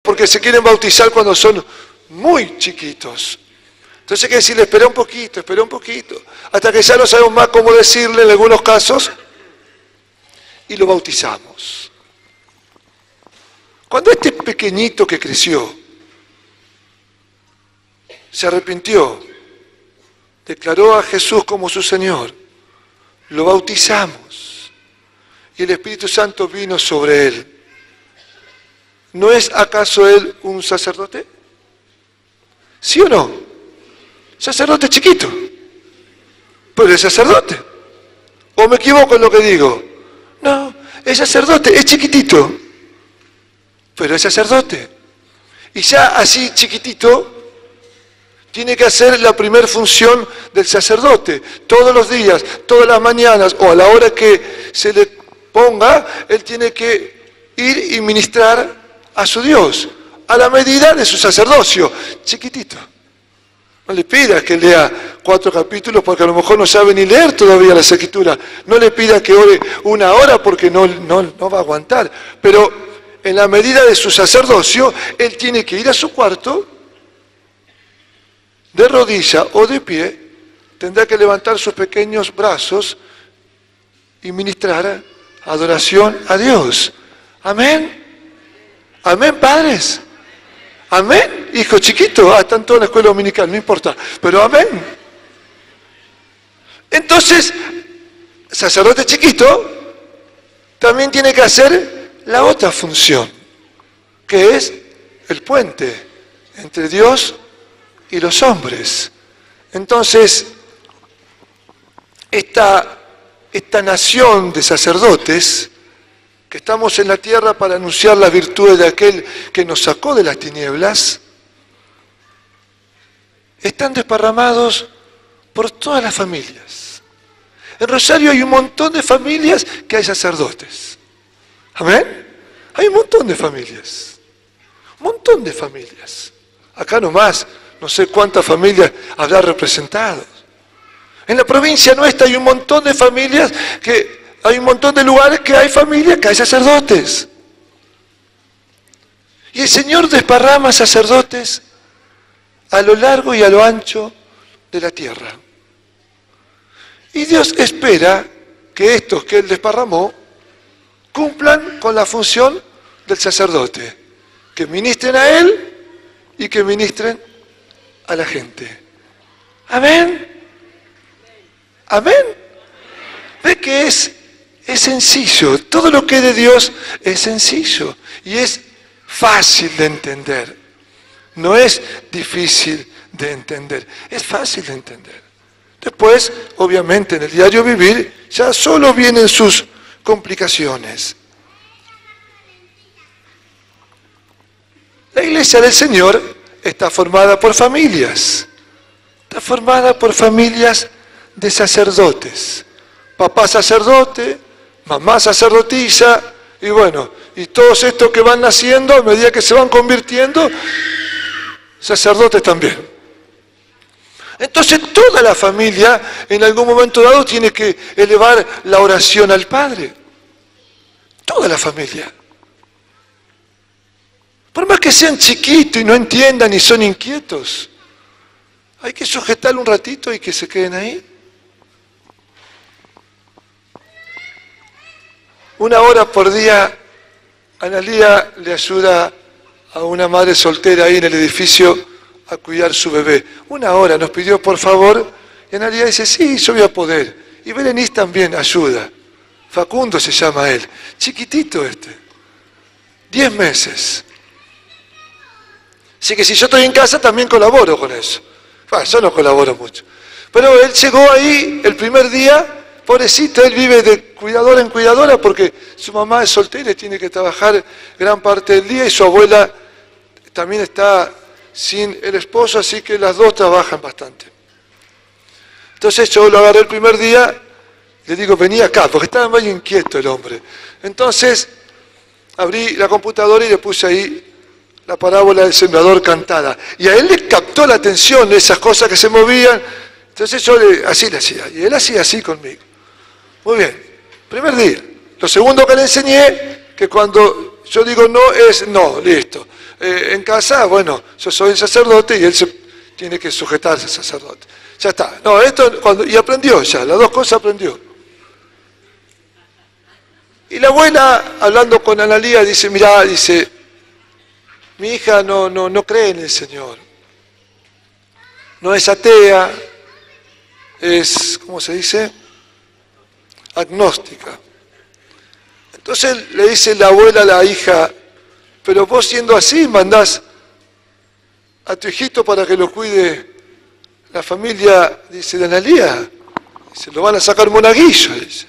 porque se quieren bautizar cuando son muy chiquitos. Entonces hay que decirle, espera un poquito, hasta que ya no sabemos más cómo decirle en algunos casos, y lo bautizamos. Cuando este pequeñito que creció se arrepintió, declaró a Jesús como su Señor, lo bautizamos y el Espíritu Santo vino sobre él. ¿No es acaso él un sacerdote? ¿Sí o no? Sacerdote chiquito, pero es sacerdote. ¿O me equivoco en lo que digo? No, es sacerdote, es chiquitito, pero es sacerdote. Y ya así chiquitito, tiene que hacer la primera función del sacerdote. Todos los días, todas las mañanas o a la hora que se le ponga, él tiene que ir y ministrar a su Dios, a la medida de su sacerdocio, chiquitito. No le pida que lea 4 capítulos porque a lo mejor no sabe ni leer todavía las Escrituras. No le pida que ore 1 hora porque no va a aguantar. Pero en la medida de su sacerdocio, él tiene que ir a su cuarto, de rodilla o de pie, tendrá que levantar sus pequeños brazos y ministrar adoración a Dios. Amén. Amén, padres. Amén. Hijo chiquito, están todos en la escuela dominical, no importa. Pero amén. Entonces, sacerdote chiquito también tiene que hacer la otra función, que es el puente entre Dios y los hombres. Entonces, esta nación de sacerdotes, que estamos en la tierra para anunciar las virtudes de aquel que nos sacó de las tinieblas, están desparramados por todas las familias. En Rosario hay un montón de familias que hay sacerdotes. ¿Amén? Hay un montón de familias. Un montón de familias. Acá nomás, no sé cuántas familias habrá representados. En la provincia nuestra hay un montón de familias hay un montón de lugares que hay familias, que hay sacerdotes. Y el Señor desparrama sacerdotes a lo largo y a lo ancho de la tierra. Y Dios espera que estos que Él desparramó cumplan con la función del sacerdote, que ministren a Él y que ministren a la gente. Amén. Amén. ¿Ve que es sencillo? Todo lo que es de Dios es sencillo y es fácil de entender. No es difícil de entender, es fácil de entender. Después, obviamente, en el diario vivir ya solo vienen sus complicaciones. La iglesia del Señor está formada por familias. Está formada por familias de sacerdotes. Papá sacerdote, mamá sacerdotisa, y bueno, y todos estos que van naciendo, a medida que se van convirtiendo, sacerdotes también. Entonces toda la familia en algún momento dado tiene que elevar la oración al Padre. Toda la familia. Por más que sean chiquitos y no entiendan y son inquietos, hay que sujetarlo un ratito y que se queden ahí. 1 hora por día, Analía le ayuda a una madre soltera ahí en el edificio a cuidar su bebé. 1 hora nos pidió por favor, y Analía dice, sí, yo voy a poder. Y Berenice también ayuda. Facundo se llama él, chiquitito 10 meses. Así que si yo estoy en casa también colaboro con eso. Bueno, yo no colaboro mucho. Pero él llegó ahí el primer día, pobrecito, él vive de cuidadora en cuidadora porque su mamá es soltera y tiene que trabajar gran parte del día y su abuela también está sin el esposo, así que las dos trabajan bastante. Entonces yo lo agarré el primer día, le digo, vení acá, porque estaba medio inquieto el hombre. Entonces abrí la computadora y le puse ahí la parábola del sembrador cantada. Y a él le captó la atención de esas cosas que se movían. Entonces yo así le hacía, y él hacía así conmigo. Muy bien, primer día. Lo segundo que le enseñé, que cuando yo digo no es no, listo. En casa, bueno, yo soy el sacerdote y él se tiene que sujetarse al sacerdote. Ya está. No, y aprendió ya, las dos cosas aprendió. Y la abuela, hablando con Analía, dice, mirá, dice, mi hija no cree en el Señor. No es atea, es, ¿cómo se dice? Agnóstica. Entonces le dice la abuela a la hija, pero vos siendo así mandás a tu hijito para que lo cuide la familia, dice, de Analía. Se lo van a sacar monaguillo, dice.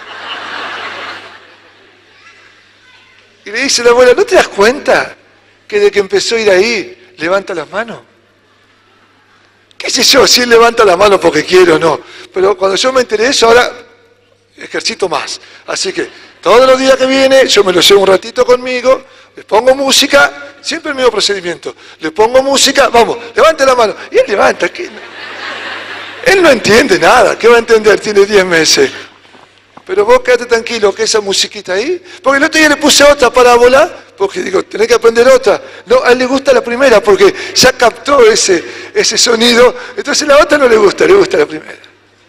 Y le dice la abuela, ¿no te das cuenta que de que empezó a ir ahí, levanta las manos? ¿Qué sé yo? Si él levanta las manos porque quiere o no. Pero cuando yo me enteré de eso, ahora ejercito más. Así que todos los días que viene, yo me lo llevo un ratito conmigo, les pongo música, siempre el mismo procedimiento. Le pongo música, vamos, levante la mano. Y él levanta. ¿Qué? Él no entiende nada. ¿Qué va a entender? Tiene 10 meses. Pero vos quédate tranquilo que esa musiquita ahí, porque el otro día le puse otra parábola, porque digo, tenés que aprender otra. No, a él le gusta la primera, porque ya captó ese sonido, entonces la otra no le gusta la primera.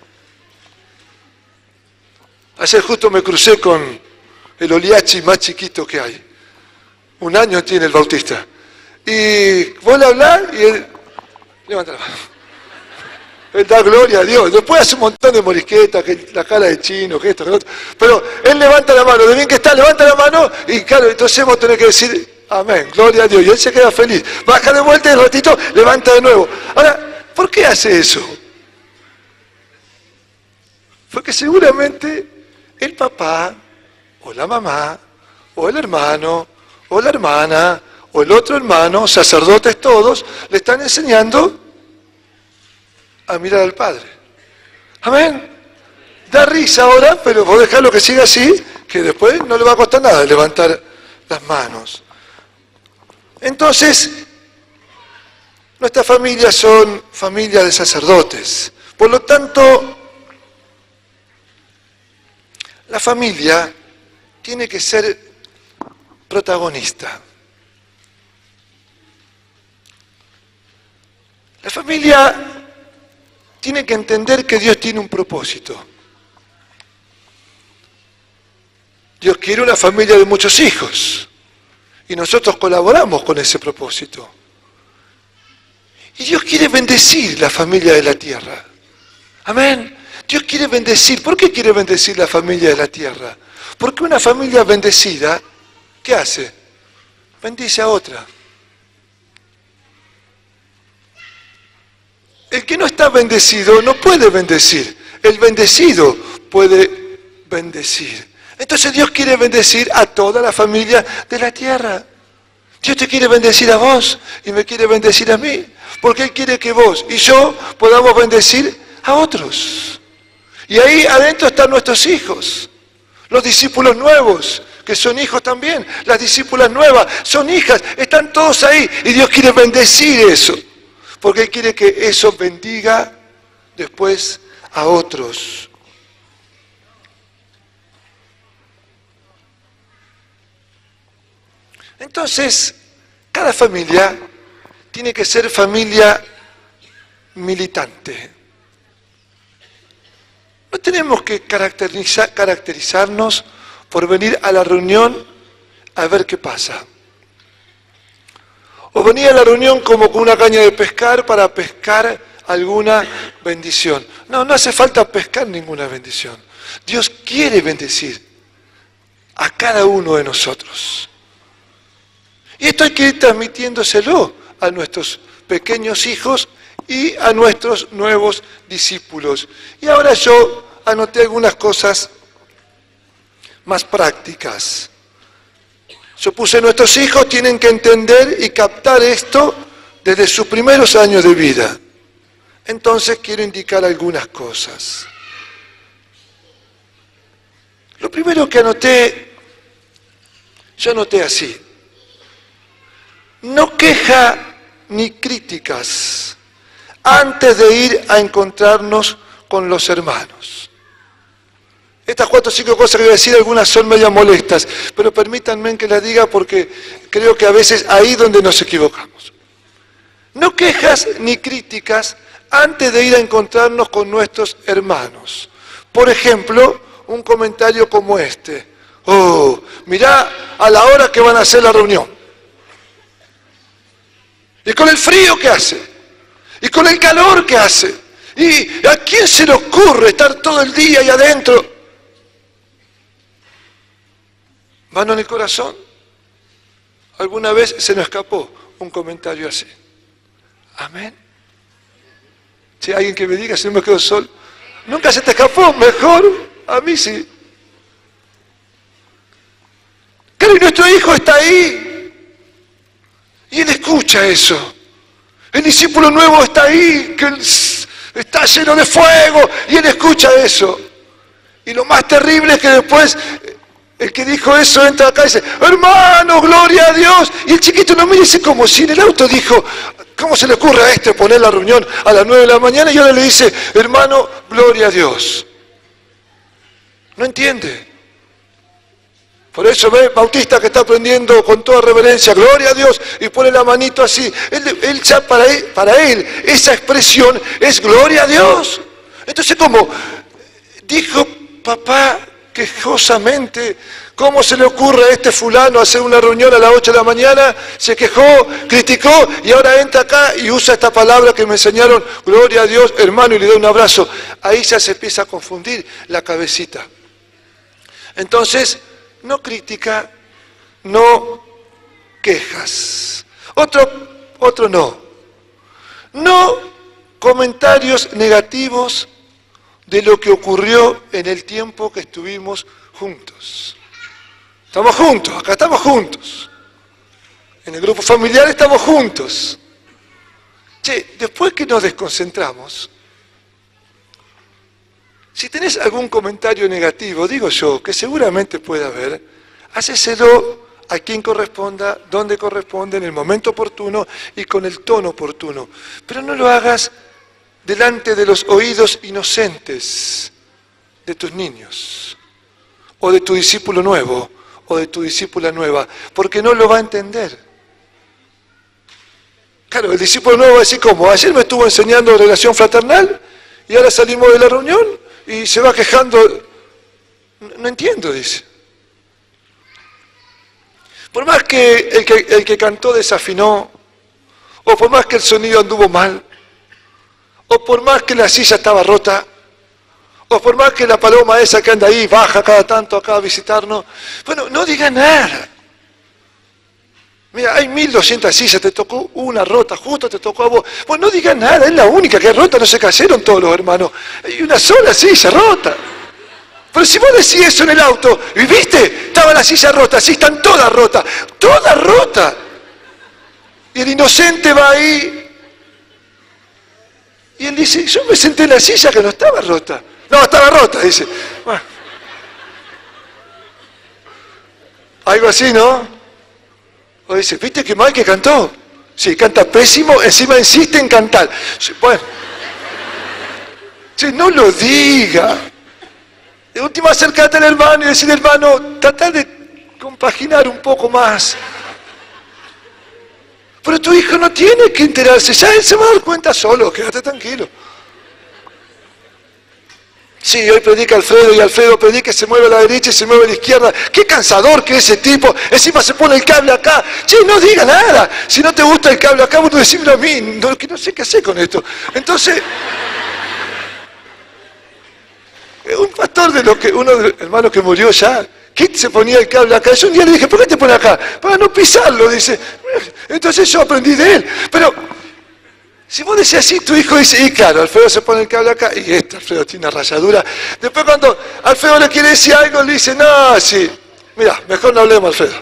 Ayer justo me crucé con el Oliachi más chiquito que hay. 1 año tiene el Bautista. Y vos le hablás y él levanta la mano. Él da gloria a Dios. Después hace un montón de morisquetas, que la cara de chino, que esto, que lo otro. Pero él levanta la mano, de bien que está, levanta la mano y claro, entonces vos tenés que decir, amén, gloria a Dios. Y él se queda feliz. Baja de vuelta y un ratito levanta de nuevo. Ahora, ¿por qué hace eso? Porque seguramente el papá, o la mamá, o el hermano, o la hermana, o el otro hermano, sacerdotes todos, le están enseñando a mirar al Padre. Amén. Da risa ahora, pero vos dejalo que siga así, que después no le va a costar nada levantar las manos. Entonces, nuestras familias son familias de sacerdotes. Por lo tanto, la familia tiene que ser protagonista. La familia tiene que entender que Dios tiene un propósito. Dios quiere una familia de muchos hijos y nosotros colaboramos con ese propósito. Y Dios quiere bendecir la familia de la tierra. Amén. Dios quiere bendecir. ¿Por qué quiere bendecir la familia de la tierra? Porque una familia bendecida, ¿qué hace? Bendice a otra. El que no está bendecido no puede bendecir. El bendecido puede bendecir. Entonces Dios quiere bendecir a toda la familia de la tierra. Dios te quiere bendecir a vos y me quiere bendecir a mí. Porque Él quiere que vos y yo podamos bendecir a otros. Y ahí adentro están nuestros hijos. Los discípulos nuevos, que son hijos también. Las discípulas nuevas son hijas. Están todos ahí. Y Dios quiere bendecir eso. Porque Él quiere que eso bendiga después a otros. Entonces, cada familia tiene que ser familia militante. No tenemos que caracterizarnos por venir a la reunión a ver qué pasa. O venir a la reunión como con una caña de pescar para pescar alguna bendición. No, no hace falta pescar ninguna bendición. Dios quiere bendecir a cada uno de nosotros. Y esto hay que ir transmitiéndoselo a nuestros pequeños hijos y a nuestros nuevos discípulos. Y ahora yo anoté algunas cosas más prácticas. Yo puse, nuestros hijos tienen que entender y captar esto desde sus primeros años de vida. Entonces quiero indicar algunas cosas. Lo primero que anoté, yo anoté así. No queja ni críticas antes de ir a encontrarnos con los hermanos. Estas 4 o 5 cosas que voy a decir, algunas son medias molestas, pero permítanme que las diga porque creo que a veces ahí es donde nos equivocamos. No quejas ni críticas antes de ir a encontrarnos con nuestros hermanos. Por ejemplo, un comentario como este. Oh, mirá a la hora que van a hacer la reunión. Y con el frío que hace. Y con el calor que hace. ¿Y a quién se le ocurre estar todo el día ahí adentro? ¿Mano en el corazón? Alguna vez se nos escapó un comentario así. Amén. Si hay alguien que me diga si no me quedo solo. Nunca se te escapó, mejor. A mí sí. Claro, y nuestro hijo está ahí. Y él escucha eso. El discípulo nuevo está ahí, que está lleno de fuego. Y él escucha eso. Y lo más terrible es que después el que dijo eso entra acá y dice, hermano, gloria a Dios. Y el chiquito no me dice como si en el auto dijo, ¿cómo se le ocurre a este poner la reunión a las 9 de la mañana? Y ahora le dice, hermano, gloria a Dios. No entiende. Por eso ve Bautista que está aprendiendo con toda reverencia, gloria a Dios, y pone la manito así. Él ya para él esa expresión es gloria a Dios. Entonces, como dijo papá quejosamente, ¿cómo se le ocurre a este fulano hacer una reunión a las 8 de la mañana? Se quejó, criticó y ahora entra acá y usa esta palabra que me enseñaron, gloria a Dios, hermano, y le da un abrazo. Ahí ya se empieza a confundir la cabecita. Entonces, no crítica, no quejas. Otro no. No comentarios negativos de lo que ocurrió en el tiempo que estuvimos juntos. Estamos juntos, acá estamos juntos. En el grupo familiar estamos juntos. Che, después que nos desconcentramos, si tenés algún comentario negativo, digo yo, que seguramente puede haber, hacéselo a quien corresponda, donde corresponde, en el momento oportuno y con el tono oportuno. Pero no lo hagas delante de los oídos inocentes de tus niños, o de tu discípulo nuevo, o de tu discípula nueva, porque no lo va a entender. Claro, el discípulo nuevo va a decir, ¿cómo? Ayer me estuvo enseñando relación fraternal, y ahora salimos de la reunión, y se va quejando. No entiendo, dice. Por más que el que cantó desafinó, o por más que el sonido anduvo mal, o por más que la silla estaba rota, o por más que la paloma esa que anda ahí baja cada tanto acá a visitarnos, bueno, no diga nada. Mira, hay 1200 sillas, te tocó una rota, justo te tocó a vos. Pues no diga nada, es la única que es rota, no se cayeron todos los hermanos. Hay una sola silla rota. Pero si vos decís eso en el auto, y viste, estaba la silla rota, sí, están todas rotas, todas rotas. Y el inocente va ahí, y él dice, yo me senté en la silla que no estaba rota. No, estaba rota, dice. Bueno. Algo así, ¿no? O dice, ¿viste qué mal que cantó? Sí, canta pésimo, encima insiste en cantar. Bueno. Sí, no lo diga. De última, acércate al hermano y decirle, hermano, trata de compaginar un poco más. Pero tu hijo no tiene que enterarse, ya él se va a dar cuenta solo, quédate tranquilo. Sí, hoy predica Alfredo y Alfredo predica y se mueve a la derecha y se mueve a la izquierda. Qué cansador que es ese tipo, encima se pone el cable acá. Che, no diga nada, si no te gusta el cable acá, vos decímelo a mí, que no sé qué hacer con esto. Entonces, un pastor uno de los hermanos que murió ya, ¿qué se ponía el cable acá? Yo un día le dije, ¿por qué te pone acá? Para no pisarlo, dice. Entonces yo aprendí de él. Pero si vos decís así, tu hijo dice, y claro, Alfredo se pone el cable acá, y Alfredo tiene una rayadura. Después cuando Alfredo le quiere decir algo, le dice, no, sí, mira, mejor no hablemos, Alfredo.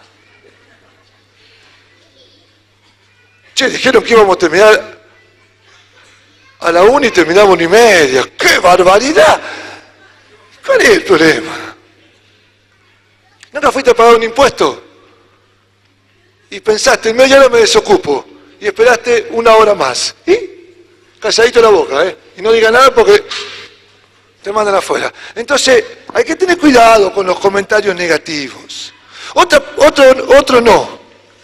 Che, dijeron que íbamos a terminar a la 1 y terminamos 1:30. ¡Qué barbaridad! ¿Cuál es el problema? ¿Nunca fuiste a pagar un impuesto? Y pensaste, en media hora me desocupo. Y esperaste 1 hora más. ¿Y? Calladito la boca, ¿eh? Y no diga nada porque Te mandan afuera. Entonces, hay que tener cuidado con los comentarios negativos. Otro no.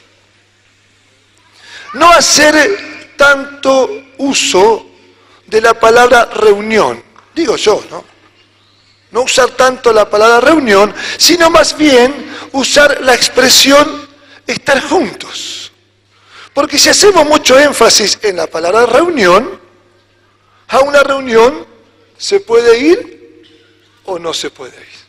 No hacer tanto uso de la palabra reunión. Digo yo, ¿no? No usar tanto la palabra reunión, sino más bien usar la expresión estar juntos. Porque si hacemos mucho énfasis en la palabra reunión, a una reunión se puede ir o no se puede ir.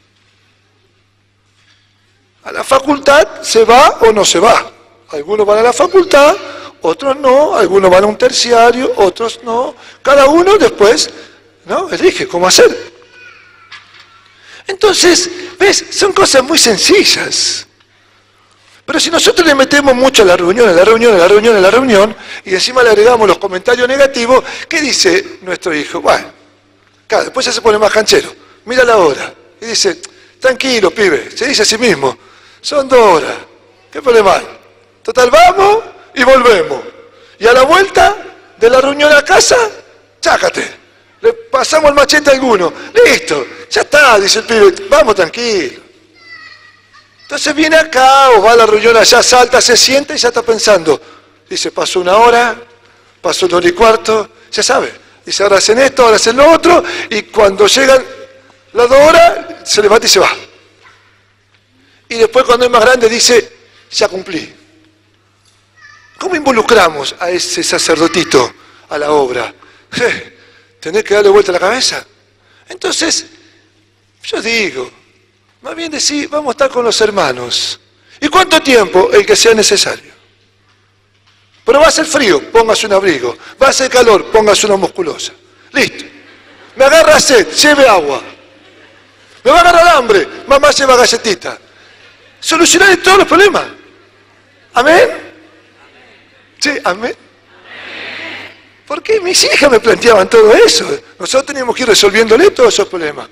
A la facultad se va o no se va. Algunos van a la facultad, otros no, algunos van a un terciario, otros no. Cada uno después, ¿no?, elige cómo hacer. Entonces, ¿ves? Son cosas muy sencillas. Pero si nosotros le metemos mucho a la reunión, y encima le agregamos los comentarios negativos, ¿qué dice nuestro hijo? Bueno, claro, después ya se pone más canchero. Mira la hora. Y dice, tranquilo, pibe, se dice a sí mismo, son 2 horas, ¿qué problema hay? Total, vamos y volvemos. Y a la vuelta de la reunión a casa, chácate. Le pasamos el machete a alguno. Listo, ya está, dice el pibe, vamos tranquilo. Entonces viene acá o va a la reunión allá, salta, se sienta y ya está pensando. Dice, pasó 1 hora, pasó 1 hora y cuarto, ya sabe. Dice, ahora hacen esto, ahora hacen lo otro, y cuando llegan las 2 horas, se levanta y se va. Y después cuando es más grande dice, ya cumplí. ¿Cómo involucramos a ese sacerdotito a la obra? ¿Tenés que darle vuelta a la cabeza? Entonces, yo digo, más bien decir, vamos a estar con los hermanos. ¿Y cuánto tiempo? El que sea necesario. Pero va a ser frío, póngase un abrigo. Va a ser calor, póngase una musculosa. Listo. Me agarra sed, lleve agua. Me va a agarrar hambre, mamá lleva galletita. Solucionar todos los problemas. ¿Amén? Sí, amén. ¿Por qué mis hijas me planteaban todo eso? Nosotros teníamos que ir resolviéndole todos esos problemas.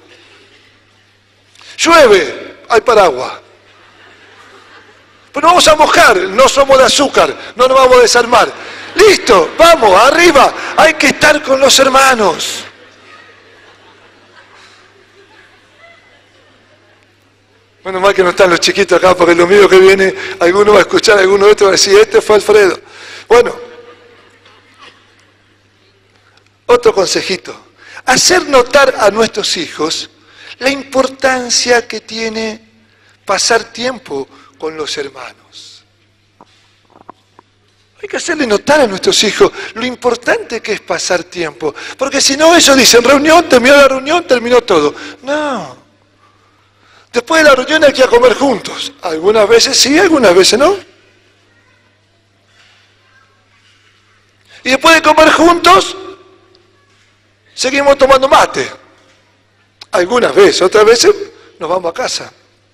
Llueve, hay paraguas. Pero vamos a mojar, no somos de azúcar, no nos vamos a desarmar. Listo, vamos, arriba, hay que estar con los hermanos. Bueno, mal que no están los chiquitos acá, porque lo mío que viene, alguno va a escuchar, alguno de estos va a decir, este fue Alfredo. Bueno, otro consejito. Hacer notar a nuestros hijos la importancia que tiene pasar tiempo con los hermanos. Hay que hacerle notar a nuestros hijos lo importante que es pasar tiempo. Porque si no, ellos dicen, reunión, terminó la reunión, terminó todo. No. Después de la reunión hay que ir a comer juntos. Algunas veces sí, algunas veces no. Y después de comer juntos, seguimos tomando mate. Algunas veces, otras veces nos vamos a casa.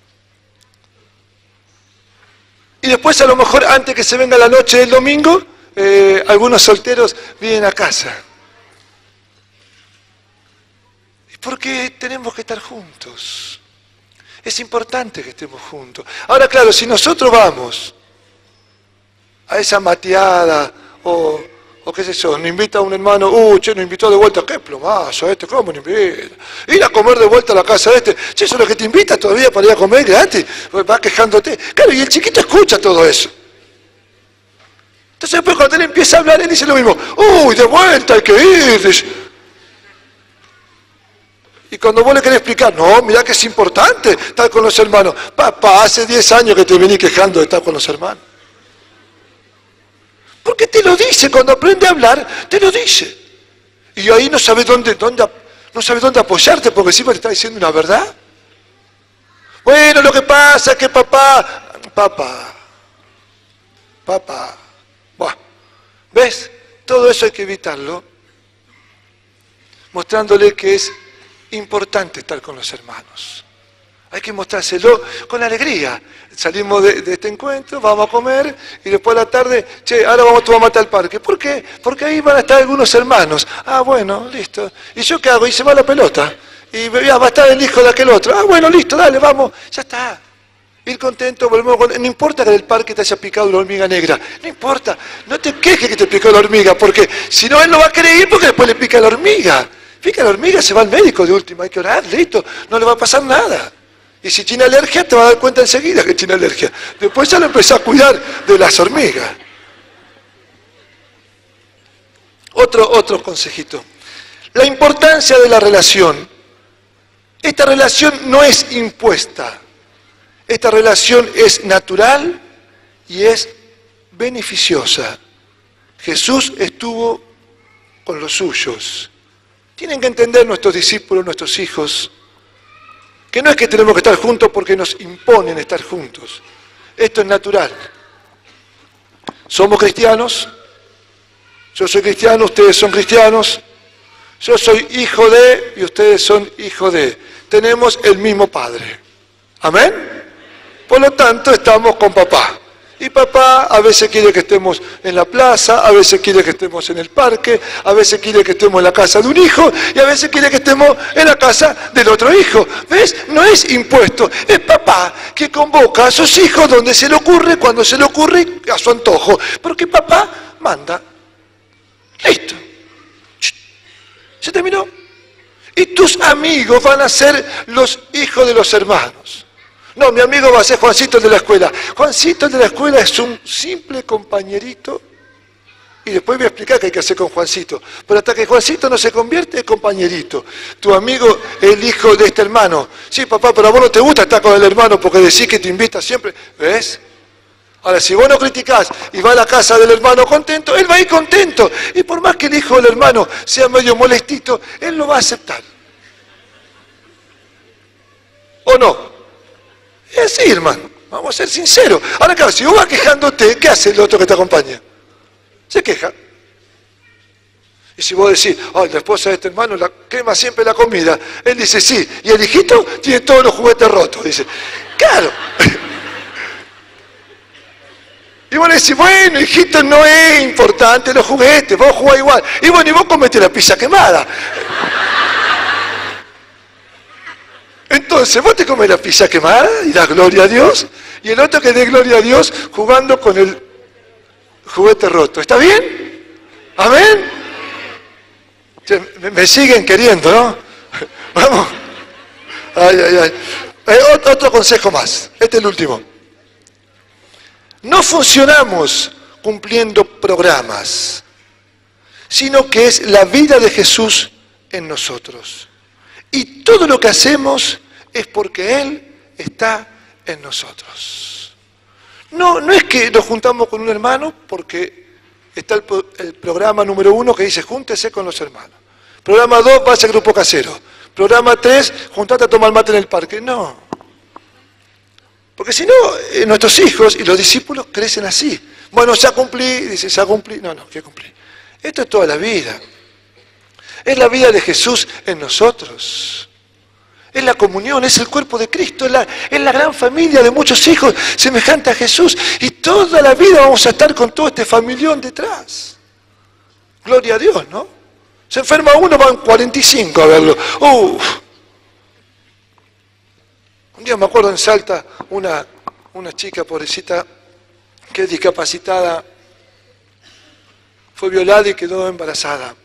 Y después a lo mejor antes que se venga la noche del domingo, algunos solteros vienen a casa. ¿Y por qué tenemos que estar juntos? Es importante que estemos juntos. Ahora, claro, si nosotros vamos a esa mateada o qué sé yo, nos invita un hermano, che, nos invitó de vuelta, qué plomazo ¿cómo nos invita? Ir a comer de vuelta a la casa de che, eso es lo que te invita todavía para ir a comer gratis, vas quejándote. Claro, y el chiquito escucha todo eso. Entonces después cuando él empieza a hablar, él dice lo mismo, de vuelta hay que ir. Y cuando vos le querés explicar, no, mirá que es importante estar con los hermanos. Papá, hace 10 años que te vení quejando de estar con los hermanos. Porque te lo dice, cuando aprende a hablar, te lo dice. Y ahí no sabes dónde apoyarte, porque encima te está diciendo una verdad. Bueno, lo que pasa es que papá, bueno, ¿ves? Todo eso hay que evitarlo, mostrándole que es importante estar con los hermanos. Hay que mostrárselo con alegría. Salimos de este encuentro, vamos a comer y después a la tarde, ahora vamos a tomar mate al parque. ¿Por qué? Porque ahí van a estar algunos hermanos. Bueno, listo. ¿Y yo qué hago? Y se va la pelota. Y va a estar el hijo de aquel otro. Bueno, listo, dale, vamos. Ya está. Ir contento, no importa que en el parque te haya picado la hormiga negra. No importa. No te quejes que te picó la hormiga, porque si no, él no va a querer ir porque después le pica la hormiga. Pica la hormiga, se va al médico de última, hay que orar, listo, no le va a pasar nada. Y si tiene alergia, te va a dar cuenta enseguida que tiene alergia. Después ya lo empezó a cuidar de las hormigas. Otro consejito. La importancia de la relación. Esta relación no es impuesta. Esta relación es natural y es beneficiosa. Jesús estuvo con los suyos. Tienen que entender nuestros discípulos, nuestros hijos, que no es que tenemos que estar juntos porque nos imponen estar juntos. Esto es natural. Somos cristianos. Yo soy cristiano, ustedes son cristianos. Yo soy hijo de y ustedes son hijos de. Tenemos el mismo Padre. ¿Amén? Por lo tanto, estamos con papá. Y papá a veces quiere que estemos en la plaza, a veces quiere que estemos en el parque, a veces quiere que estemos en la casa de un hijo y a veces quiere que estemos en la casa del otro hijo. ¿Ves? No es impuesto. Es papá que convoca a sus hijos donde se le ocurre, cuando se le ocurre, a su antojo. Porque papá manda. Listo. ¿Se terminó? Y tus amigos van a ser los hijos de los hermanos. No, mi amigo va a ser Juancito el de la escuela. Juancito el de la escuela es un simple compañerito. Y después voy a explicar qué hay que hacer con Juancito. Pero hasta que Juancito no se convierte en compañerito. Tu amigo es el hijo de este hermano. Sí, papá, pero a vos no te gusta estar con el hermano porque decís que te invita siempre. ¿Ves? Ahora, si vos no criticás y va a la casa del hermano contento, él va a ir contento. Y por más que el hijo del hermano sea medio molestito, él lo va a aceptar. ¿O no? Es así, hermano. Vamos a ser sinceros. Ahora, claro, si vos vas quejándote, ¿qué hace el otro que te acompaña? Se queja. Y si vos decís, oh, la esposa de este hermano quema siempre la comida, él dice, sí. Y el hijito tiene todos los juguetes rotos. Dice, claro. Y vos le decís, bueno, hijito, no es importante los juguetes, vos jugás igual. Y bueno, y vos comete la pizza quemada. Entonces, vos te comes la pizza quemada y das gloria a Dios, y el otro que dé gloria a Dios jugando con el juguete roto. ¿Está bien? ¿Amén? Me siguen queriendo, ¿no? Vamos. Ay, ay, ay. Otro consejo más. Este es el último. No funcionamos cumpliendo programas, sino que es la vida de Jesús en nosotros. Y todo lo que hacemos es porque Él está en nosotros. No es que nos juntamos con un hermano porque está el programa número 1 que dice júntese con los hermanos. Programa 2, vaya al grupo casero. Programa 3, juntate a tomar mate en el parque. No. Porque si no, nuestros hijos y los discípulos crecen así. Bueno, ya cumplí, dice, ya cumplí. No, ¿qué cumplí? Esto es toda la vida. Es la vida de Jesús en nosotros. Es la comunión, es el cuerpo de Cristo, es la gran familia de muchos hijos semejante a Jesús. Y toda la vida vamos a estar con todo este familión detrás. Gloria a Dios, ¿no? Se enferma uno, van 45 a verlo. Un día me acuerdo en Salta, una chica pobrecita que es discapacitada, fue violada y quedó embarazada.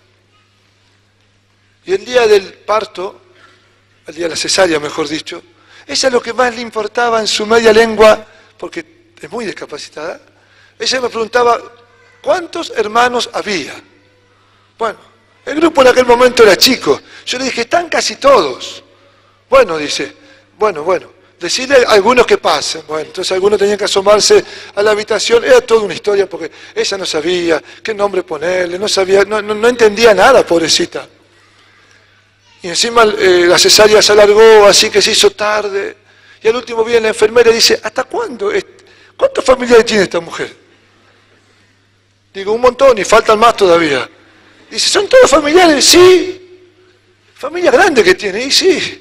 Y el día del parto, el día de la cesárea mejor dicho, ella lo que más le importaba en su media lengua, porque es muy discapacitada, ella me preguntaba, ¿cuántos hermanos había? Bueno, el grupo en aquel momento era chico. Yo le dije, están casi todos. Bueno, dice, bueno, decirle a algunos que pasen. Bueno, entonces algunos tenían que asomarse a la habitación. Era toda una historia porque ella no sabía qué nombre ponerle, no entendía nada, pobrecita. Y encima la cesárea se alargó, así que se hizo tarde. Y al último viene la enfermera y dice, ¿hasta cuándo? ¿Cuántos familiares tiene esta mujer? Digo, un montón y faltan más todavía. Dice, ¿son todos familiares? Sí. Familia grande que tiene, y sí.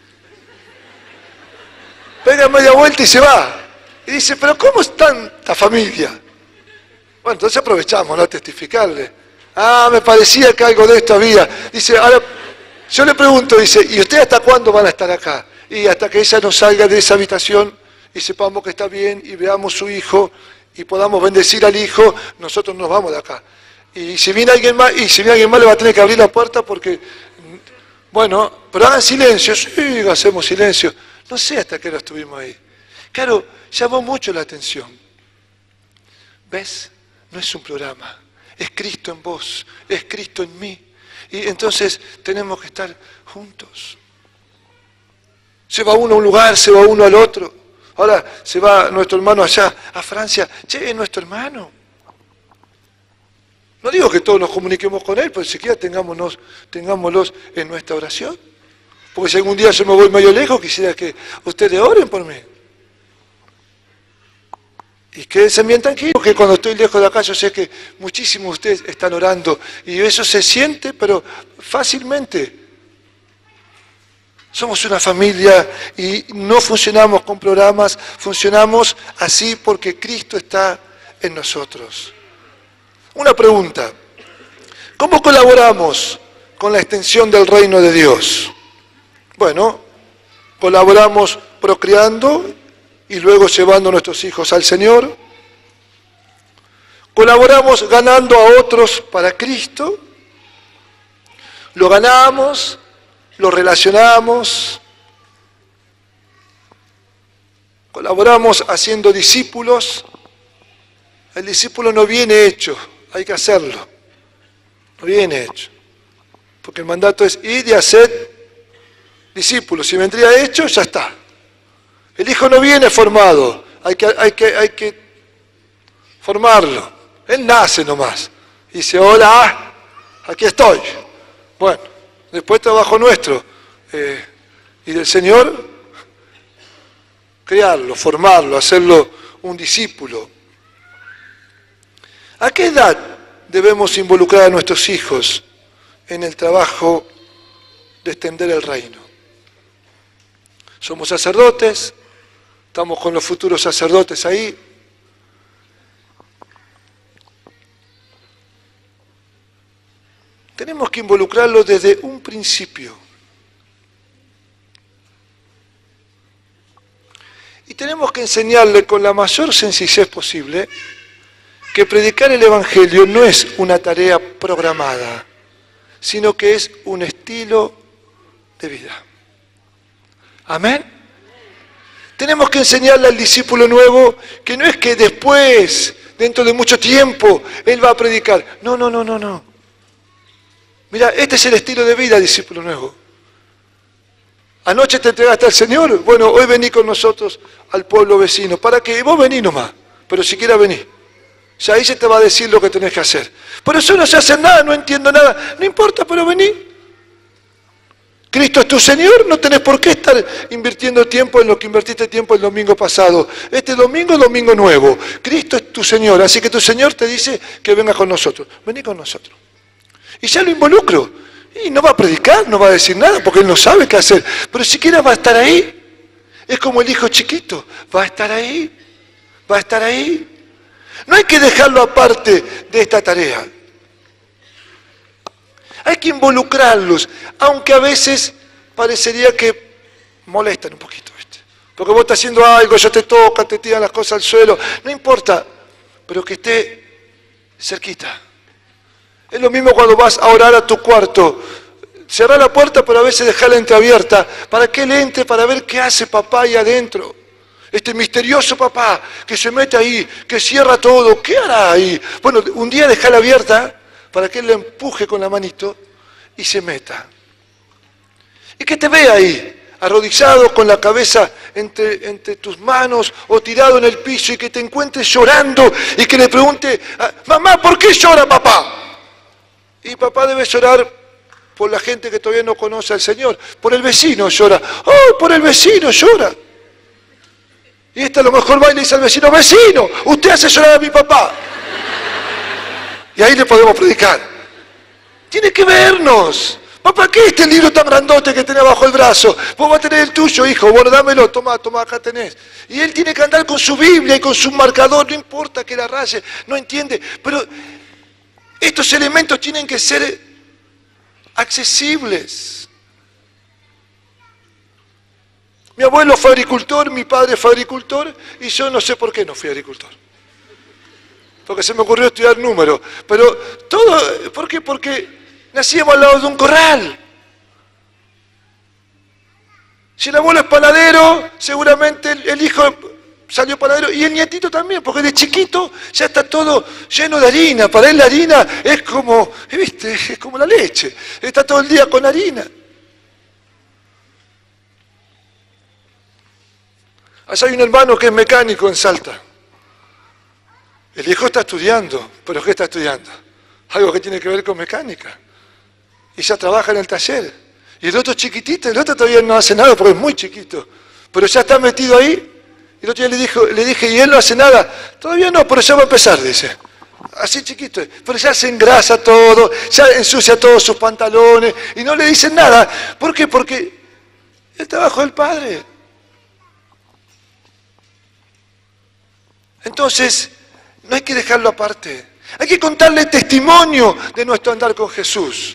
Pega media vuelta y se va. Y dice, ¿pero cómo es tanta familia? Bueno, entonces aprovechamos, ¿no? A testificarle. Me parecía que algo de esto había. Dice, ahora, yo le pregunto, dice, ¿y ustedes hasta cuándo van a estar acá? Y hasta que ella nos salga de esa habitación y sepamos que está bien y veamos su hijo y podamos bendecir al hijo, nosotros nos vamos de acá. Y si viene alguien más, le va a tener que abrir la puerta porque Bueno, pero hagan silencio. Sí, hacemos silencio. No sé hasta qué hora estuvimos ahí. Claro, llamó mucho la atención. ¿Ves? No es un programa. Es Cristo en vos, es Cristo en mí. Y entonces tenemos que estar juntos. Se va uno a un lugar, se va uno al otro. Ahora se va nuestro hermano allá, a Francia. Che, es nuestro hermano. No digo que todos nos comuniquemos con él, pero siquiera tengámoslos en nuestra oración. Porque si algún día yo me voy medio lejos, quisiera que ustedes oren por mí. Y quédense bien tranquilos, porque cuando estoy lejos de acá yo sé que muchísimos de ustedes están orando. Y eso se siente, pero fácilmente. Somos una familia y no funcionamos con programas, funcionamos así porque Cristo está en nosotros. Una pregunta, ¿cómo colaboramos con la extensión del reino de Dios? Bueno, colaboramos procreando y luego llevando a nuestros hijos al Señor. Colaboramos ganando a otros para Cristo. Lo ganamos, lo relacionamos. Colaboramos haciendo discípulos. El discípulo no viene hecho, hay que hacerlo. No viene hecho. Porque el mandato es ir y hacer discípulos. Si vendría hecho, ya está. El hijo no viene formado, hay que formarlo. Él nace nomás. Y dice, hola, aquí estoy. Bueno, después trabajo nuestro. Y del Señor, criarlo, formarlo, hacerlo un discípulo. ¿A qué edad debemos involucrar a nuestros hijos en el trabajo de extender el reino? Somos sacerdotes, estamos con los futuros sacerdotes ahí. Tenemos que involucrarlos desde un principio. Y tenemos que enseñarle con la mayor sencillez posible que predicar el Evangelio no es una tarea programada, sino que es un estilo de vida. ¿Amén? Tenemos que enseñarle al discípulo nuevo que no es que después, dentro de mucho tiempo, él va a predicar. No. Mira, este es el estilo de vida, discípulo nuevo. Anoche te entregaste al Señor, bueno, hoy vení con nosotros al pueblo vecino. ¿Para qué? Vos vení nomás, pero siquiera vení. Ya ahí se te va a decir lo que tenés que hacer. Por eso no se hace nada, no entiendo nada. No importa, pero vení. Cristo es tu Señor, no tenés por qué estar invirtiendo tiempo en lo que invertiste tiempo el domingo pasado. Este domingo es domingo nuevo. Cristo es tu Señor, así que tu Señor te dice que vengas con nosotros. Vení con nosotros. Y ya lo involucro. Y no va a predicar, no va a decir nada, porque él no sabe qué hacer. Pero siquiera va a estar ahí. Es como el hijo chiquito. Va a estar ahí. Va a estar ahí. No hay que dejarlo aparte de esta tarea. Hay que involucrarlos, aunque a veces parecería que molestan un poquito, ¿viste? Porque vos estás haciendo algo, ellos te tocan, te tiran las cosas al suelo, no importa, pero que esté cerquita. Es lo mismo cuando vas a orar a tu cuarto. Cerrá la puerta, pero a veces dejala entreabierta, para que él entre, para ver qué hace papá ahí adentro. Este misterioso papá que se mete ahí, que cierra todo, ¿qué hará ahí? Bueno, un día dejala abierta, para que él le empuje con la manito y se meta. Y que te vea ahí, arrodillado con la cabeza entre tus manos o tirado en el piso y que te encuentres llorando y que le pregunte, mamá, ¿por qué llora papá? Y papá debe llorar por la gente que todavía no conoce al Señor. Por el vecino llora. ¡Oh, por el vecino llora! Y a lo mejor va y le dice al vecino, vecino, usted hace llorar a mi papá. Y ahí le podemos predicar. Tiene que vernos. Papá, ¿qué es este libro tan grandote que tenés bajo el brazo? Vos vas a tener el tuyo, hijo. Bueno, dámelo, toma, acá tenés. Y él tiene que andar con su Biblia y con su marcador, no importa que la raye, no entiende. Pero estos elementos tienen que ser accesibles. Mi abuelo fue agricultor, mi padre fue agricultor, y yo no sé por qué no fui agricultor. Porque se me ocurrió estudiar números. Pero todo, ¿por qué? Porque nacíamos al lado de un corral. Si el abuelo es panadero, seguramente el hijo salió panadero y el nietito también, porque de chiquito ya está todo lleno de harina. Para él la harina es como, ¿viste? Es como la leche. Está todo el día con harina. Allá hay un hermano que es mecánico en Salta. El hijo está estudiando, pero ¿qué está estudiando? Algo que tiene que ver con mecánica. Y ya trabaja en el taller. Y el otro chiquitito, el otro todavía no hace nada porque es muy chiquito. Pero ya está metido ahí. Y el otro día le dije, ¿y él no hace nada? Todavía no, pero ya va a empezar, dice. Así chiquito. Pero ya se engrasa todo, ya ensucia todos sus pantalones. Y no le dicen nada. ¿Por qué? Porque el trabajo del padre. Entonces, no hay que dejarlo aparte. Hay que contarle testimonio de nuestro andar con Jesús.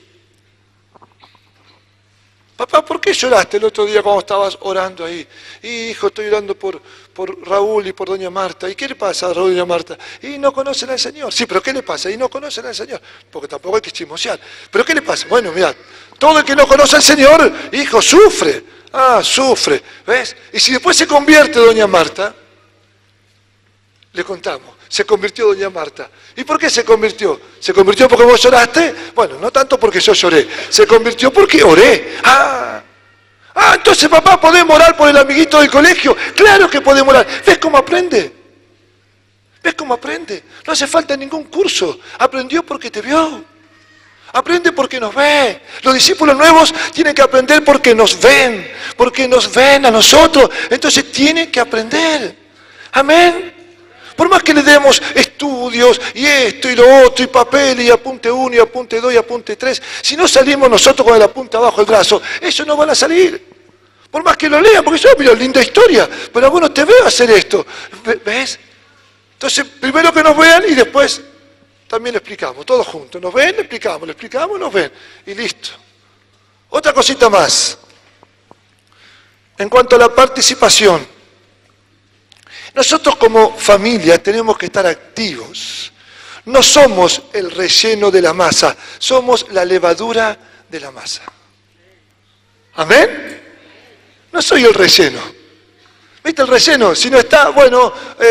Papá, ¿por qué lloraste el otro día cuando estabas orando ahí? Hijo, estoy orando por Raúl y por doña Marta. ¿Y qué le pasa a Raúl y doña Marta? Y no conocen al Señor. Sí, pero ¿qué le pasa? Y no conocen al Señor. Porque tampoco hay que chismosear. ¿Pero qué le pasa? Bueno, mirá, todo el que no conoce al Señor, hijo, sufre. Ah, sufre. ¿Ves? Y si después se convierte doña Marta, le contamos, se convirtió doña Marta. ¿Y por qué se convirtió? ¿Se convirtió porque vos lloraste? Bueno, no tanto porque yo lloré. Se convirtió porque oré. Entonces papá, ¿podemos orar por el amiguito del colegio? Claro que podemos orar. ¿Ves cómo aprende? ¿Ves cómo aprende? No hace falta ningún curso. Aprendió porque te vio. Aprende porque nos ve. Los discípulos nuevos tienen que aprender porque nos ven a nosotros. Entonces tienen que aprender. Amén. Por más que le demos estudios y esto y lo otro y papel y apunte 1 y apunte 2 y apunte 3, si no salimos nosotros con el apunte abajo del brazo, ellos no van a salir. Por más que lo lean, porque yo miro linda historia, pero bueno, te veo hacer esto. ¿Ves? Entonces, primero que nos vean y después también le explicamos, todos juntos. Nos ven, le explicamos, nos ven y listo. Otra cosita más. En cuanto a la participación. Nosotros como familia tenemos que estar activos. No somos el relleno de la masa, somos la levadura de la masa. ¿Amén? No soy el relleno. ¿Viste el relleno? Si no está, bueno,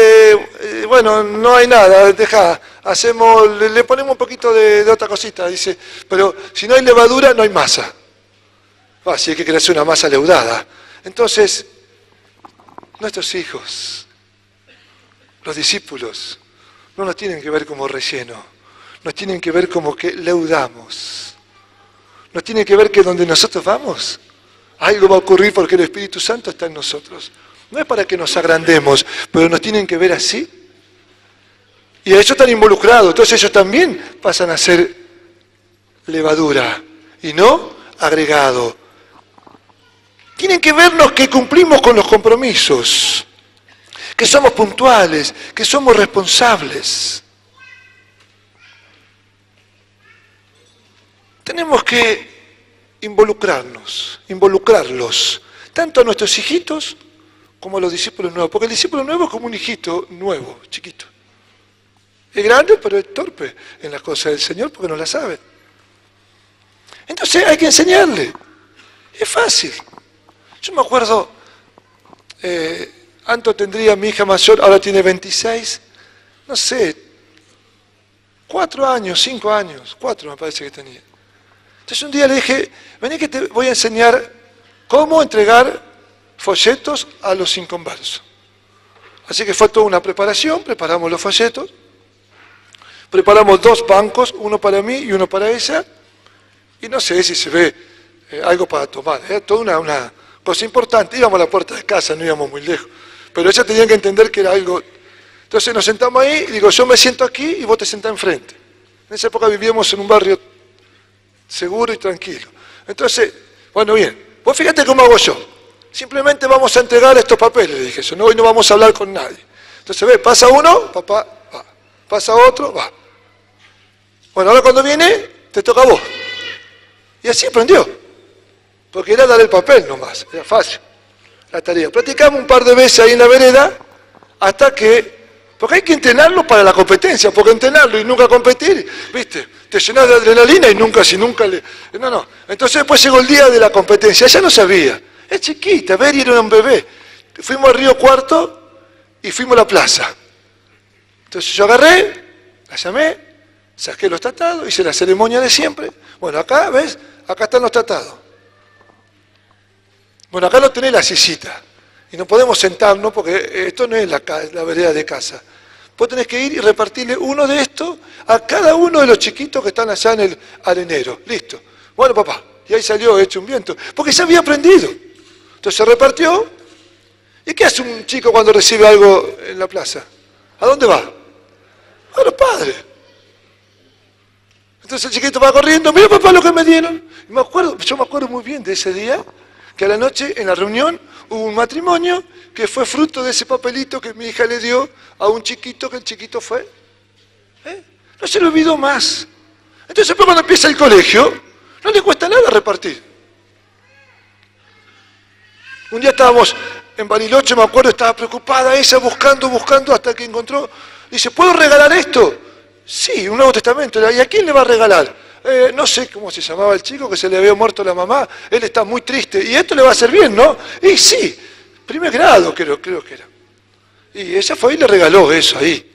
no hay nada, le ponemos un poquito de otra cosita, dice, pero si no hay levadura, no hay masa. Si hay que crearse una masa leudada. Entonces, nuestros hijos, los discípulos, no nos tienen que ver como relleno, nos tienen que ver como que leudamos. Nos tienen que ver que donde nosotros vamos, algo va a ocurrir porque el Espíritu Santo está en nosotros. No es para que nos agrandemos, pero nos tienen que ver así. Y a ellos están involucrados, entonces ellos también pasan a ser levadura y no agregado. Tienen que vernos que cumplimos con los compromisos, que somos puntuales, que somos responsables. Tenemos que involucrarlos, tanto a nuestros hijitos como a los discípulos nuevos, porque el discípulo nuevo es como un hijito nuevo, chiquito. Es grande, pero es torpe en las cosas del Señor porque no las sabe. Entonces hay que enseñarle. Es fácil. Yo me acuerdo, Anto tendría, mi hija mayor, ahora tiene 26, no sé, 4 años, 5 años, 4 me parece que tenía. Entonces un día le dije, vení que te voy a enseñar cómo entregar folletos a los inconversos. Así que fue toda una preparación, preparamos los folletos, preparamos 2 bancos, uno para mí y uno para ella, y no sé si se ve algo para tomar, toda una cosa importante. Íbamos a la puerta de casa, no íbamos muy lejos. Pero ella tenía que entender que era algo. Entonces nos sentamos ahí y digo, yo me siento aquí y vos te sentás enfrente. En esa época vivíamos en un barrio seguro y tranquilo. Entonces, bueno, bien, vos fíjate cómo hago yo. Simplemente vamos a entregar estos papeles, le dije yo, no, hoy no vamos a hablar con nadie. Entonces, ve, pasa uno, papá, va. Pasa otro, va. Bueno, ahora cuando viene, te toca a vos. Y así aprendió. Porque era dar el papel nomás, era fácil la tarea. Practicamos un par de veces ahí en la vereda, hasta que, porque hay que entrenarlo para la competencia, porque entrenarlo y nunca competir, ¿viste? Te llenas de adrenalina y nunca le... No. Entonces después llegó el día de la competencia, ella no sabía, Es chiquita, Beri era un bebé. Fuimos al Río Cuarto y fuimos a la plaza. Entonces yo agarré, la llamé, saqué los tratados, hice la ceremonia de siempre. Bueno, acá, ¿ves? Acá están los tratados. Bueno, acá no tenés la sillita. Y no podemos sentarnos porque esto no es la vereda de casa. Vos tenés que ir y repartirle uno de estos a cada uno de los chiquitos que están allá en el arenero. Listo. Bueno, papá. Y ahí salió hecho un viento. Porque se había aprendido. Entonces se repartió. ¿Y qué hace un chico cuando recibe algo en la plaza? ¿A dónde va? A los padres. Entonces el chiquito va corriendo. Mira, papá, lo que me dieron. Y yo me acuerdo muy bien de ese día, que a la noche en la reunión hubo un matrimonio que fue fruto de ese papelito que mi hija le dio a un chiquito, que el chiquito fue. No se le olvidó más. Entonces después cuando empieza el colegio, no le cuesta nada repartir. Un día estábamos en Bariloche, me acuerdo, estaba preocupada ella buscando, hasta que encontró. Dice, ¿puedo regalar esto? Sí, un Nuevo Testamento. ¿Y a quién le va a regalar? No sé cómo se llamaba el chico, que se le había muerto la mamá. Él está muy triste. Y esto le va a hacer bien, ¿no? Y sí, primer grado creo que era. Y ella fue y le regaló eso ahí.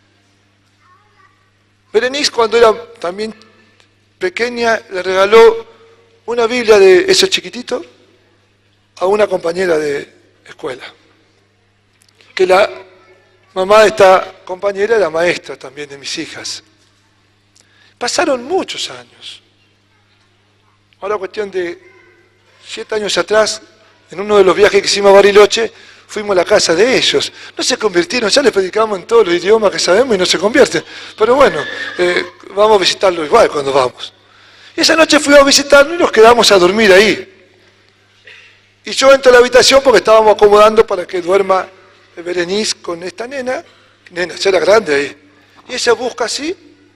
Berenice, cuando era también pequeña, le regaló una Biblia de esos chiquititos a una compañera de escuela. Que la mamá de esta compañera era maestra también de mis hijas. Pasaron muchos años. Ahora, cuestión de 7 años atrás, en uno de los viajes que hicimos a Bariloche, fuimos a la casa de ellos. No se convirtieron, ya les predicamos en todos los idiomas que sabemos y no se convierten. Pero bueno, vamos a visitarlo igual cuando vamos. Y esa noche fuimos a visitarlo y nos quedamos a dormir ahí. Y yo entro a la habitación porque estábamos acomodando para que duerma Berenice con esta nena. Nena, ya era grande ahí. Y ella busca así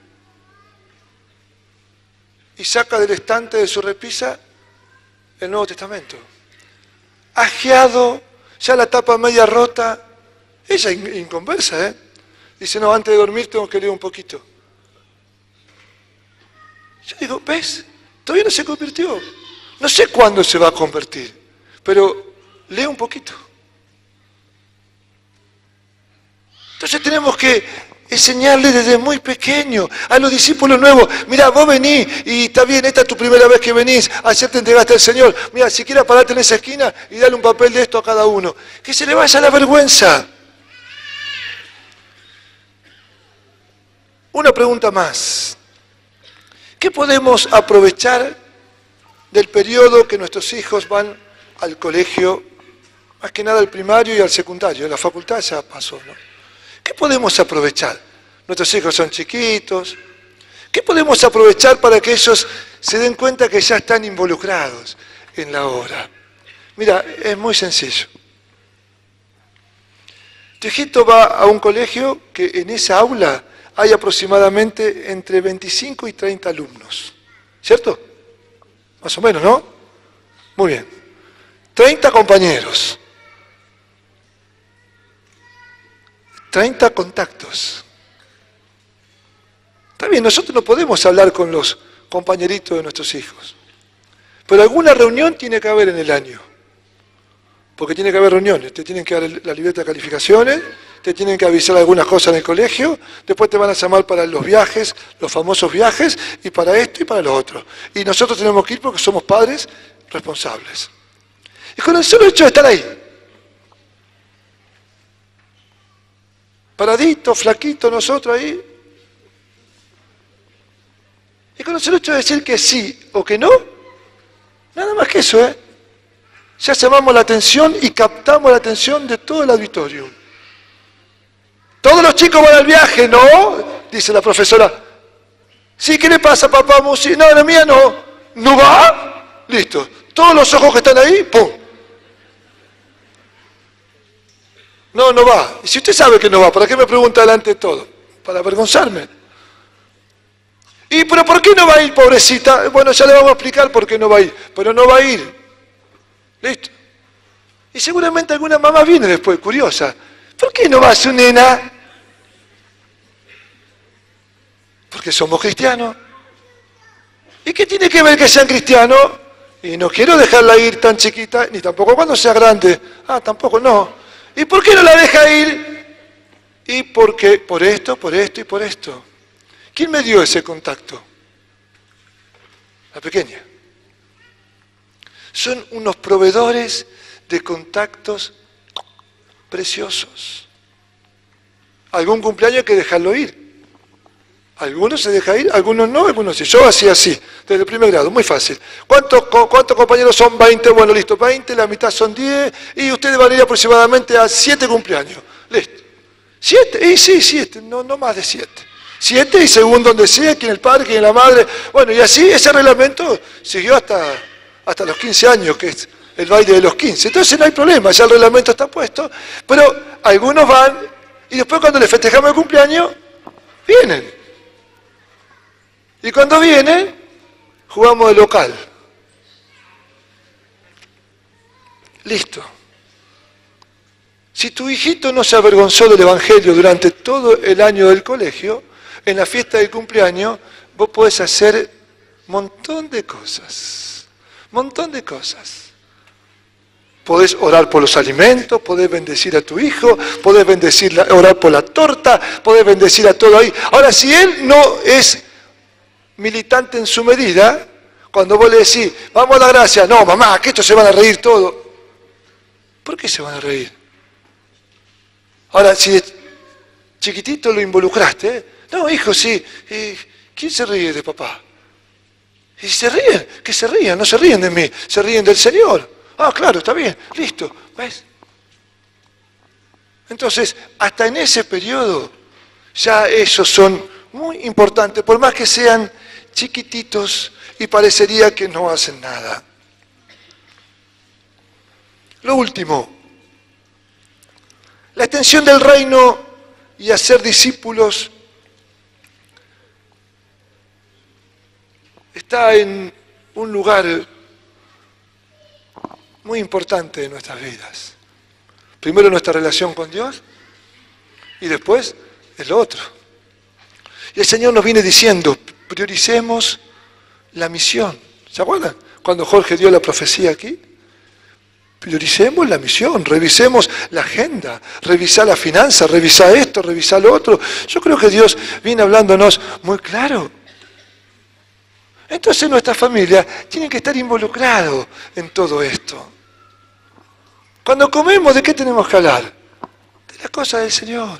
y saca del estante de su repisa el Nuevo Testamento. Ajeado, ya la tapa media rota. Ella inconversa, ¿eh? Dice, no, antes de dormir tengo que leer un poquito. Yo digo, ¿ves? Todavía no se convirtió. No sé cuándo se va a convertir, pero lee un poquito. Entonces tenemos que enseñarle desde muy pequeño a los discípulos nuevos. Mira, vos venís y está bien, esta es tu primera vez que venís, ayer te entregaste al Señor. Mira, si quieres pararte en esa esquina y darle un papel de esto a cada uno. Que se le vaya la vergüenza. Una pregunta más. ¿Qué podemos aprovechar del periodo que nuestros hijos van al colegio, más que nada al primario y al secundario? La facultad ya pasó, ¿no? ¿Qué podemos aprovechar? Nuestros hijos son chiquitos. ¿Qué podemos aprovechar para que ellos se den cuenta que ya están involucrados en la obra? Mira, es muy sencillo. Tu hijito va a un colegio que en esa aula hay aproximadamente entre 25 y 30 alumnos. ¿Cierto? Más o menos, ¿no? Muy bien. 30 compañeros. 30 contactos. Está bien, nosotros no podemos hablar con los compañeritos de nuestros hijos. Pero alguna reunión tiene que haber en el año. Porque tiene que haber reuniones. Te tienen que dar la libreta de calificaciones, te tienen que avisar algunas cosas en el colegio, después te van a llamar para los viajes, los famosos viajes, y para esto y para lo otro. Y nosotros tenemos que ir porque somos padres responsables. Y con el solo hecho de estar ahí, paradito, flaquito, nosotros ahí. Y con el solo hecho de decir que sí o que no, nada más que eso, ¿eh? Ya llamamos la atención y captamos la atención de todo el auditorio. Todos los chicos van al viaje, ¿no? Dice la profesora. Sí, ¿qué le pasa, papá? No, la mía no. ¿No va? Listo. Todos los ojos que están ahí, ¡pum! No, no va. Y si usted sabe que no va, ¿para qué me pregunta delante de todo? Para avergonzarme. ¿Y pero por qué no va a ir, pobrecita? Bueno, ya le vamos a explicar por qué no va a ir. Pero no va a ir. Listo. Y seguramente alguna mamá viene después, curiosa. ¿Por qué no va su nena? Porque somos cristianos. ¿Y qué tiene que ver que sean cristianos? Y no quiero dejarla ir tan chiquita, ni tampoco cuando sea grande. Ah, tampoco, no. ¿Y por qué no la deja ir? Y porque por esto y por esto. ¿Quién me dio ese contacto? La pequeña. Son unos proveedores de contactos preciosos. Algún cumpleaños hay que dejarlo ir. Algunos se deja ir, algunos no, algunos sí. Yo hacía así, desde el primer grado, muy fácil. ¿Cuántos compañeros son? 20, bueno, listo, 20, la mitad son 10, y ustedes van a ir aproximadamente a 7 cumpleaños. Listo. 7, y sí, 7, no más de 7. 7 y según donde sea, quién el padre, quién la madre. Bueno, y así ese reglamento siguió hasta los 15 años, que es el baile de los 15. Entonces no hay problema, ya el reglamento está puesto, pero algunos van, y después cuando les festejamos el cumpleaños, vienen. Y cuando vienen, jugamos de local. Listo. Si tu hijito no se avergonzó del Evangelio durante todo el año del colegio, en la fiesta del cumpleaños, vos podés hacer montón de cosas. Montón de cosas. Podés orar por los alimentos, podés bendecir a tu hijo, podés orar por la torta, podés bendecir a todo ahí. Ahora, si él no es militante en su medida, cuando vos le decís, vamos a dar gracias, no, mamá, que estos se van a reír todo. ¿Por qué se van a reír? Ahora, si de chiquitito lo involucraste, no, hijo, sí, ¿quién se ríe de papá? Y si se ríen, que se rían, no se ríen de mí, se ríen del Señor. Ah, claro, está bien, listo, ¿ves? Entonces, hasta en ese periodo, ya esos son muy importantes, por más que sean chiquititos y parecería que no hacen nada. Lo último, la extensión del reino y hacer discípulos está en un lugar muy importante de nuestras vidas. Primero nuestra relación con Dios y después el otro. Y el Señor nos viene diciendo, prioricemos la misión. ¿Se acuerdan? Cuando Jorge dio la profecía aquí. Prioricemos la misión, revisemos la agenda, revisar la finanza, revisar esto, revisar lo otro. Yo creo que Dios viene hablándonos muy claro. Entonces nuestra familia tiene que estar involucrado en todo esto. Cuando comemos, ¿de qué tenemos que hablar? De las cosas del Señor.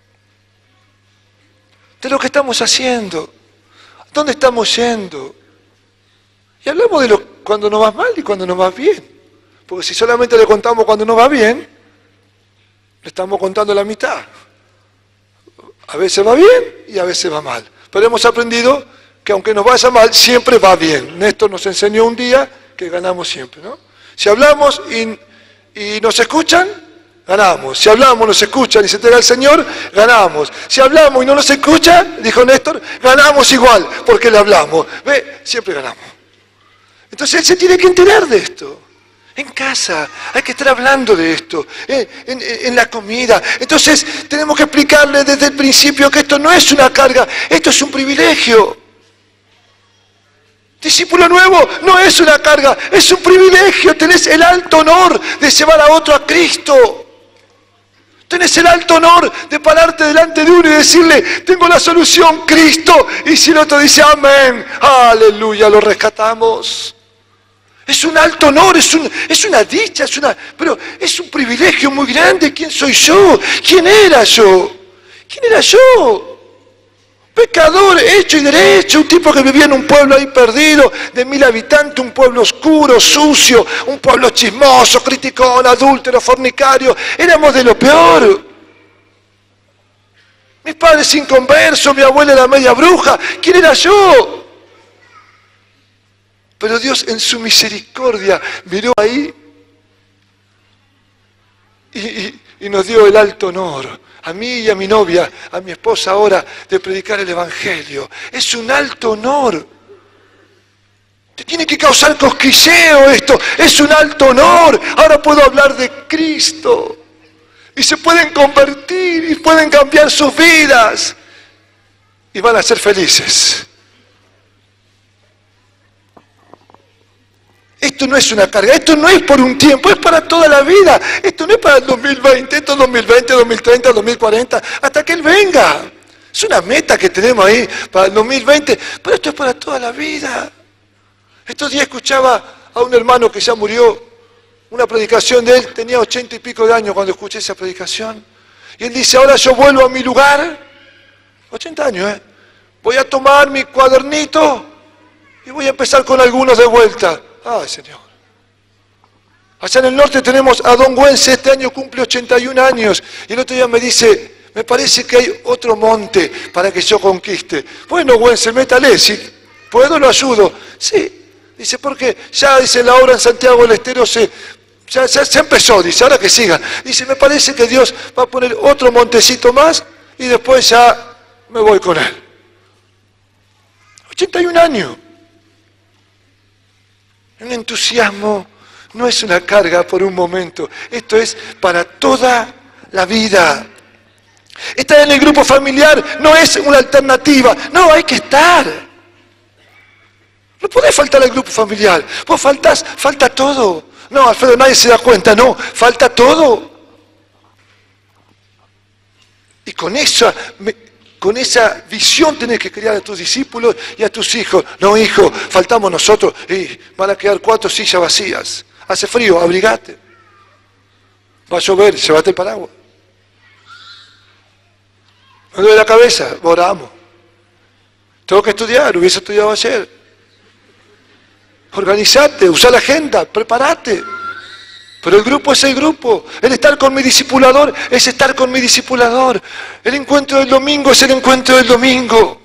De lo que estamos haciendo. ¿Dónde estamos yendo? Y hablamos de cuando nos va mal y cuando nos va bien. Porque si solamente le contamos cuando nos va bien, le estamos contando la mitad. A veces va bien y a veces va mal. Pero hemos aprendido que aunque nos vaya mal, siempre va bien. Néstor nos enseñó un día que ganamos siempre, ¿no? Si hablamos y nos escuchan, ganamos. Si hablamos, nos escuchan y se entrega al Señor, ganamos. Si hablamos y no nos escuchan, dijo Néstor, ganamos igual, porque le hablamos. ¿Ve? Siempre ganamos. Entonces él se tiene que enterar de esto. En casa, hay que estar hablando de esto, en la comida. Entonces tenemos que explicarle desde el principio que esto no es una carga, esto es un privilegio. Discípulo nuevo no es una carga, es un privilegio. Tenés el alto honor de llevar a otro a Cristo. Tenés el alto honor de pararte delante de uno y decirle, tengo la solución, Cristo. Y si el otro dice, amén, aleluya, lo rescatamos. Es un alto honor, es una dicha, pero es un privilegio muy grande. ¿Quién soy yo? ¿Quién era yo? ¿Quién era yo? Pecador, hecho y derecho, un tipo que vivía en un pueblo ahí perdido, de 1000 habitantes, un pueblo oscuro, sucio, un pueblo chismoso, criticón, adúltero, fornicario. Éramos de lo peor. Mis padres inconversos, mi abuela era media bruja. ¿Quién era yo? Pero Dios en su misericordia miró ahí y nos dio el alto honor, a mí y a mi novia, a mi esposa ahora, de predicar el Evangelio. Es un alto honor. Te tiene que causar cosquilleo esto, es un alto honor. Ahora puedo hablar de Cristo y se pueden convertir y pueden cambiar sus vidas y van a ser felices. Esto no es una carga, esto no es por un tiempo, es para toda la vida. Esto no es para el 2020, esto es 2020, 2030, 2040, hasta que Él venga. Es una meta que tenemos ahí para el 2020, pero esto es para toda la vida. Estos días escuchaba a un hermano que ya murió, una predicación de él, tenía 80 y pico de años cuando escuché esa predicación. Y él dice, ahora yo vuelvo a mi lugar, 80 años, voy a tomar mi cuadernito y voy a empezar con algunos de vuelta. Ay, Señor. Allá en el norte tenemos a Don Güense, este año cumple 81 años. Y el otro día me dice, me parece que hay otro monte para que yo conquiste. Bueno, Güense, métale, si puedo lo ayudo. Sí, dice, porque ya dice la obra en Santiago del Estero se empezó, dice, ahora que siga. Dice, me parece que Dios va a poner otro montecito más y después ya me voy con Él. 81 años. Un entusiasmo no es una carga por un momento, esto es para toda la vida. Estar en el grupo familiar no es una alternativa, no, hay que estar. No podés faltar al grupo familiar, vos falta todo. No, Alfredo, nadie se da cuenta, no, falta todo. Y con esa visión tenés que criar a tus discípulos y a tus hijos. No, hijo, faltamos nosotros y van a quedar 4 sillas vacías. Hace frío, abrigate. Va a llover, llévate el paraguas. Me duele la cabeza, oramos. Tengo que estudiar, hubiese estudiado ayer. Organizate, usa la agenda, prepárate. Pero el grupo es el grupo. El estar con mi discipulador es estar con mi discipulador. El encuentro del domingo es el encuentro del domingo.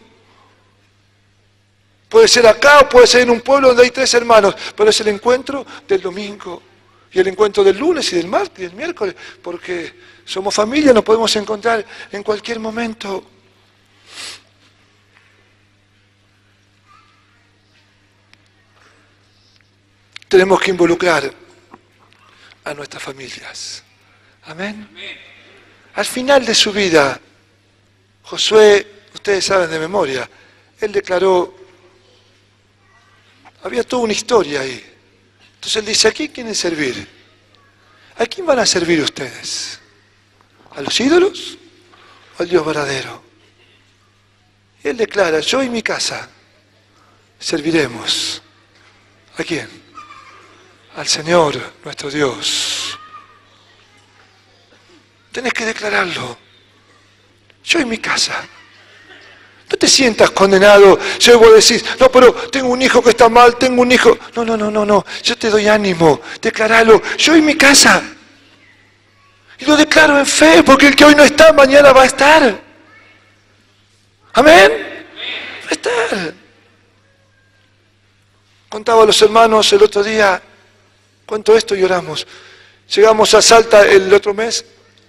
Puede ser acá o puede ser en un pueblo donde hay 3 hermanos, pero es el encuentro del domingo. Y el encuentro del lunes y del martes y del miércoles, porque somos familia, nos podemos encontrar en cualquier momento. Tenemos que involucrar a nuestras familias. Amén. Al final de su vida, Josué, ustedes saben de memoria, él declaró, había toda una historia ahí. Entonces él dice, ¿a quién quieren servir? ¿A quién van a servir ustedes? ¿A los ídolos o al Dios verdadero? Y él declara, yo y mi casa serviremos. ¿A quién? Al Señor, nuestro Dios. Tenés que declararlo. Yo y mi casa. No te sientas condenado. Si vos decís, no, pero tengo un hijo que está mal, tengo un hijo. No. Yo te doy ánimo. Declaralo. Yo y mi casa. Y lo declaro en fe, porque el que hoy no está, mañana va a estar. Amén. Va a estar. Contaba a los hermanos el otro día, cuento esto y oramos. Llegamos a Salta el otro mes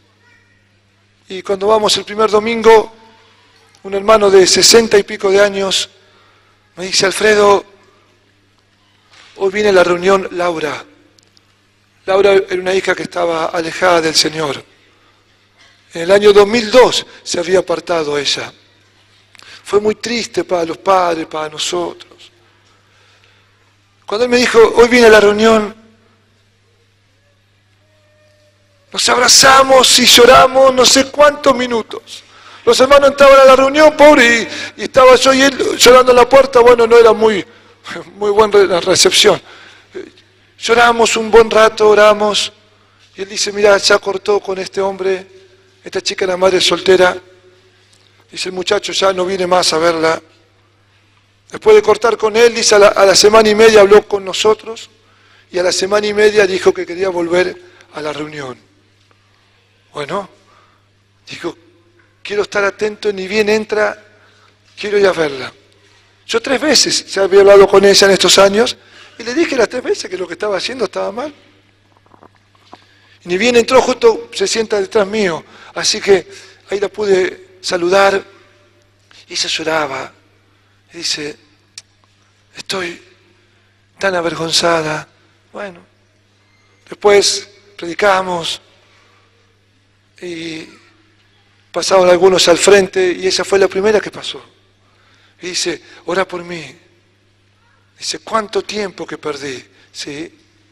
y cuando vamos el primer domingo, un hermano de 60 y pico de años me dice, Alfredo, hoy viene la reunión Laura. Laura era una hija que estaba alejada del Señor. En el año 2002 se había apartado ella. Fue muy triste para los padres, para nosotros. Cuando él me dijo, hoy viene la reunión, nos abrazamos y lloramos no sé cuántos minutos. Los hermanos entraban a la reunión, pobre, y estaba yo y él llorando en la puerta. Bueno, no era muy buena la recepción. Lloramos un buen rato, oramos, y él dice, mira, ya cortó con este hombre, esta chica era madre soltera. Dice, el muchacho ya no viene más a verla. Después de cortar con él, dice, a la semana y media habló con nosotros, y a la semana y media dijo que quería volver a la reunión. Bueno, dijo, quiero estar atento, ni bien entra, quiero ir a verla. Yo 3 veces ya había hablado con ella en estos años, y le dije las 3 veces que lo que estaba haciendo estaba mal. Y ni bien entró, justo se sienta detrás mío, así que ahí la pude saludar, y ella lloraba, y dice, estoy tan avergonzada. Bueno, después predicamos, y pasaban algunos al frente y esa fue la primera que pasó. Y dice, ora por mí. Dice, ¿cuánto tiempo que perdí Sí.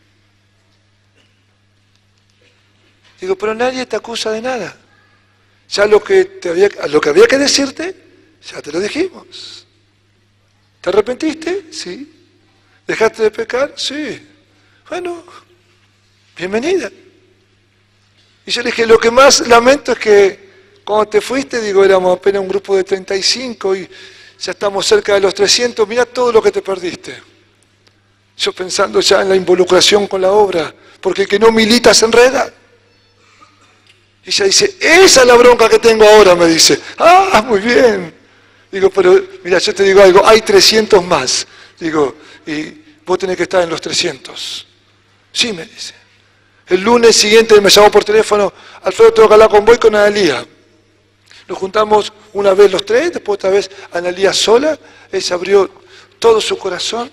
Digo, pero nadie te acusa de nada. Ya lo que había que decirte, ya te lo dijimos. ¿Te arrepentiste? Sí. ¿Dejaste de pecar? Sí. Bueno, bienvenida. Y yo le dije, lo que más lamento es que cuando te fuiste, digo, éramos apenas un grupo de 35 y ya estamos cerca de los 300, mirá todo lo que te perdiste. Yo pensando ya en la involucración con la obra, porque el que no milita se enreda. Y ella dice, esa es la bronca que tengo ahora, me dice. Ah, muy bien. Digo, pero mira, yo te digo algo, hay 300 más. Digo, y vos tenés que estar en los 300. Sí, me dice. El lunes siguiente me llamó por teléfono, Alfredo, tengo que hablar con vos y con Analía. Nos juntamos una vez los tres, después otra vez Analía sola, ella abrió todo su corazón.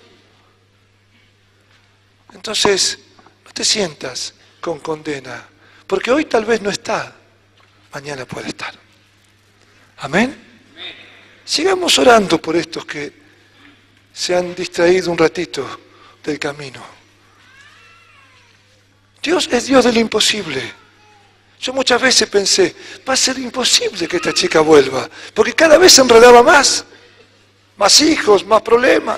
Entonces, no te sientas con condena, porque hoy tal vez no está, mañana puede estar. Amén. Sigamos orando por estos que se han distraído un ratito del camino. Dios es Dios de lo imposible. Yo muchas veces pensé, va a ser imposible que esta chica vuelva, porque cada vez se enredaba más hijos, más problemas.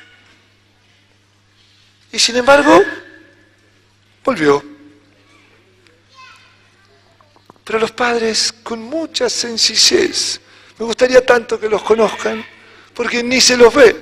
Y sin embargo, volvió. Pero los padres, con mucha sencillez, me gustaría tanto que los conozcan, porque ni se los ve.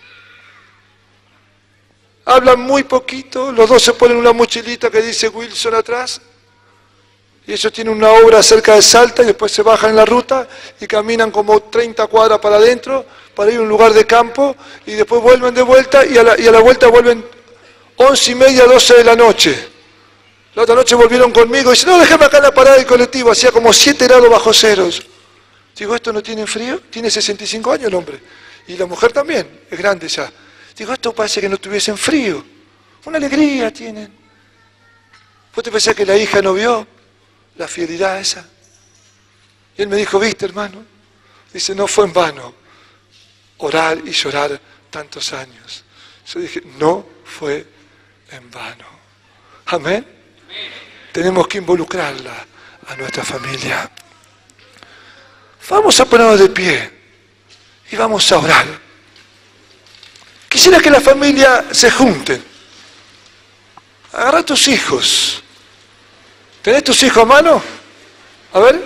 Hablan muy poquito, los dos se ponen una mochilita que dice Wilson atrás, y ellos tienen una obra cerca de Salta y después se bajan en la ruta y caminan como 30 cuadras para adentro para ir a un lugar de campo y después vuelven de vuelta y a la vuelta vuelven 11:30, 12 de la noche. La otra noche volvieron conmigo y dicen, no, déjame acá en la parada del colectivo, hacía como 7 grados bajo ceros. Digo, ¿esto no tiene frío? Tiene 65 años el hombre. Y la mujer también, es grande ya. Digo, esto parece que no tuviesen frío. Una alegría tienen. ¿Vos te pensás que la hija no vio la fidelidad esa? Y él me dijo, ¿viste, hermano? Dice, no fue en vano orar y llorar tantos años. Yo dije, no fue en vano. Amén. Tenemos que involucrarla a nuestra familia. Vamos a ponernos de pie y vamos a orar. Quisiera que la familia se junten. Agarra a tus hijos. ¿Tenés tus hijos a mano? A ver.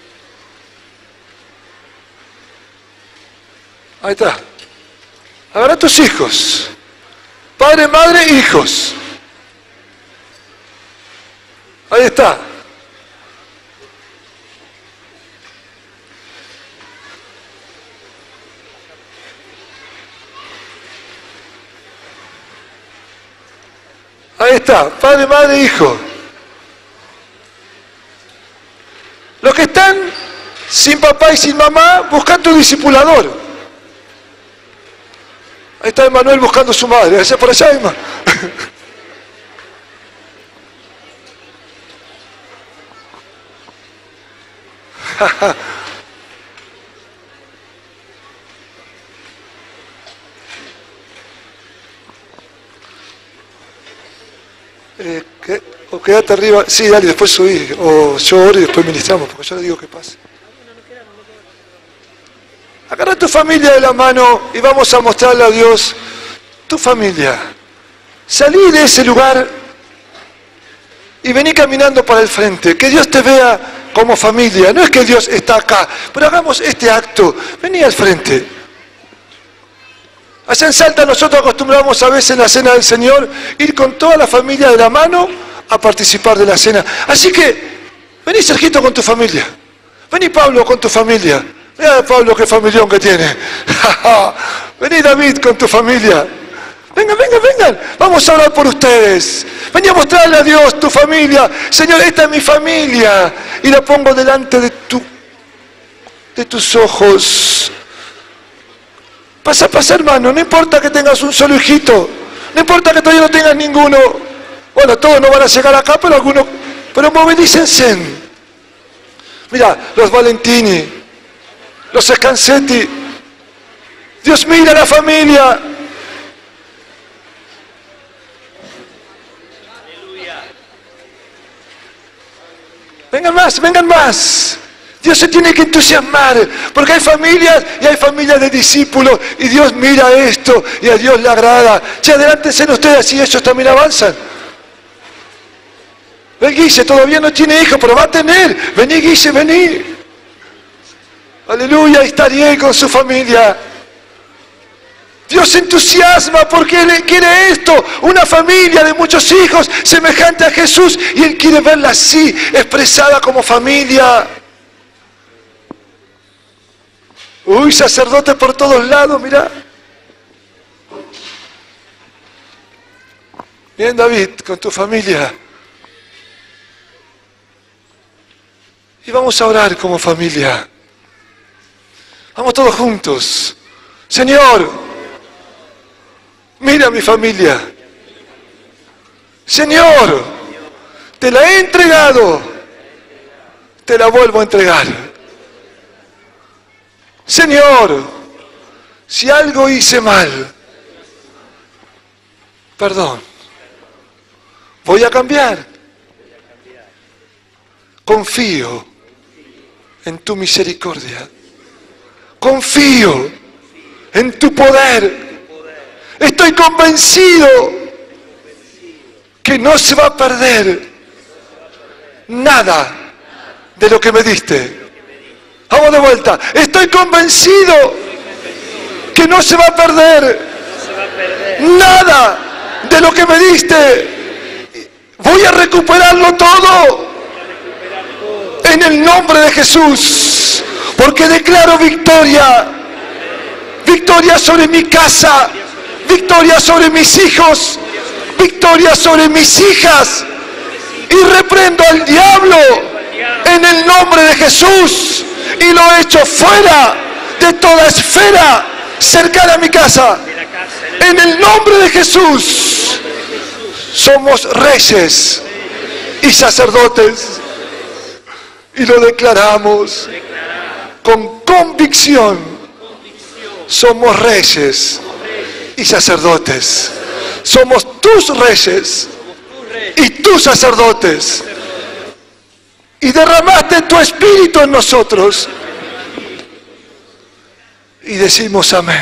Ahí está. Agarra a tus hijos. Padre, madre, hijos. Ahí está. Ahí está, padre, madre, hijo. Los que están sin papá y sin mamá, buscan tu discipulador. Ahí está Emanuel buscando a su madre. Allá por allá, Emma. O quedate arriba, sí, dale, después subí, o yo oro y después ministramos, porque yo le digo que pase. Agarra a tu familia de la mano y vamos a mostrarle a Dios tu familia. Salí de ese lugar y vení caminando para el frente, que Dios te vea como familia, no es que Dios está acá, pero hagamos este acto, vení al frente. Allá en Salta nosotros acostumbramos a veces en la cena del Señor ir con toda la familia de la mano a participar de la cena. Así que, vení Sergito con tu familia. Vení Pablo con tu familia. Mirá Pablo qué familión que tiene. Vení David con tu familia. Vengan, vengan, vengan. Vamos a orar por ustedes. Vení a mostrarle a Dios tu familia. Señor, esta es mi familia. Y la pongo delante de tus ojos. Pasa, hermano. No importa que tengas un solo hijito. No importa que todavía no tengas ninguno. Bueno, todos no van a llegar acá, pero algunos, pero movilícense. Mira, los Valentini, los Scansetti. Dios mira a la familia. vengan más, vengan más. Dios se tiene que entusiasmar, porque hay familias y hay familias de discípulos, y Dios mira esto y a Dios le agrada. Che, adelántense ustedes y ellos también avanzan. Ven, Guille, todavía no tiene hijo, pero va a tener. Vení, Guille, vení. Aleluya, ahí está Ariel con su familia. Dios se entusiasma porque Él quiere esto, una familia de muchos hijos semejante a Jesús, y Él quiere verla así, expresada como familia. Uy, sacerdotes por todos lados, mirá. Bien, David, con tu familia. Y vamos a orar como familia. Vamos todos juntos. Señor, mira a mi familia. Señor, te la he entregado. Te la vuelvo a entregar. Señor, si algo hice mal, perdón. Voy a cambiar. Confío en tu misericordia. Confío en tu poder. Estoy convencido que no se va a perder nada de lo que me diste. Vamos de vuelta. Estoy convencido que no se va a perder nada de lo que me diste. Voy a recuperarlo todo en el nombre de Jesús, porque declaro victoria. Victoria sobre mi casa, victoria sobre mis hijos, victoria sobre mis hijas, y reprendo al diablo en el nombre de Jesús, y lo echo fuera de toda esfera cercana a mi casa, en el nombre de Jesús. Somos reyes y sacerdotes, y lo declaramos con convicción. Somos reyes y sacerdotes. Somos tus reyes y tus sacerdotes. Y derramaste tu espíritu en nosotros. Y decimos amén.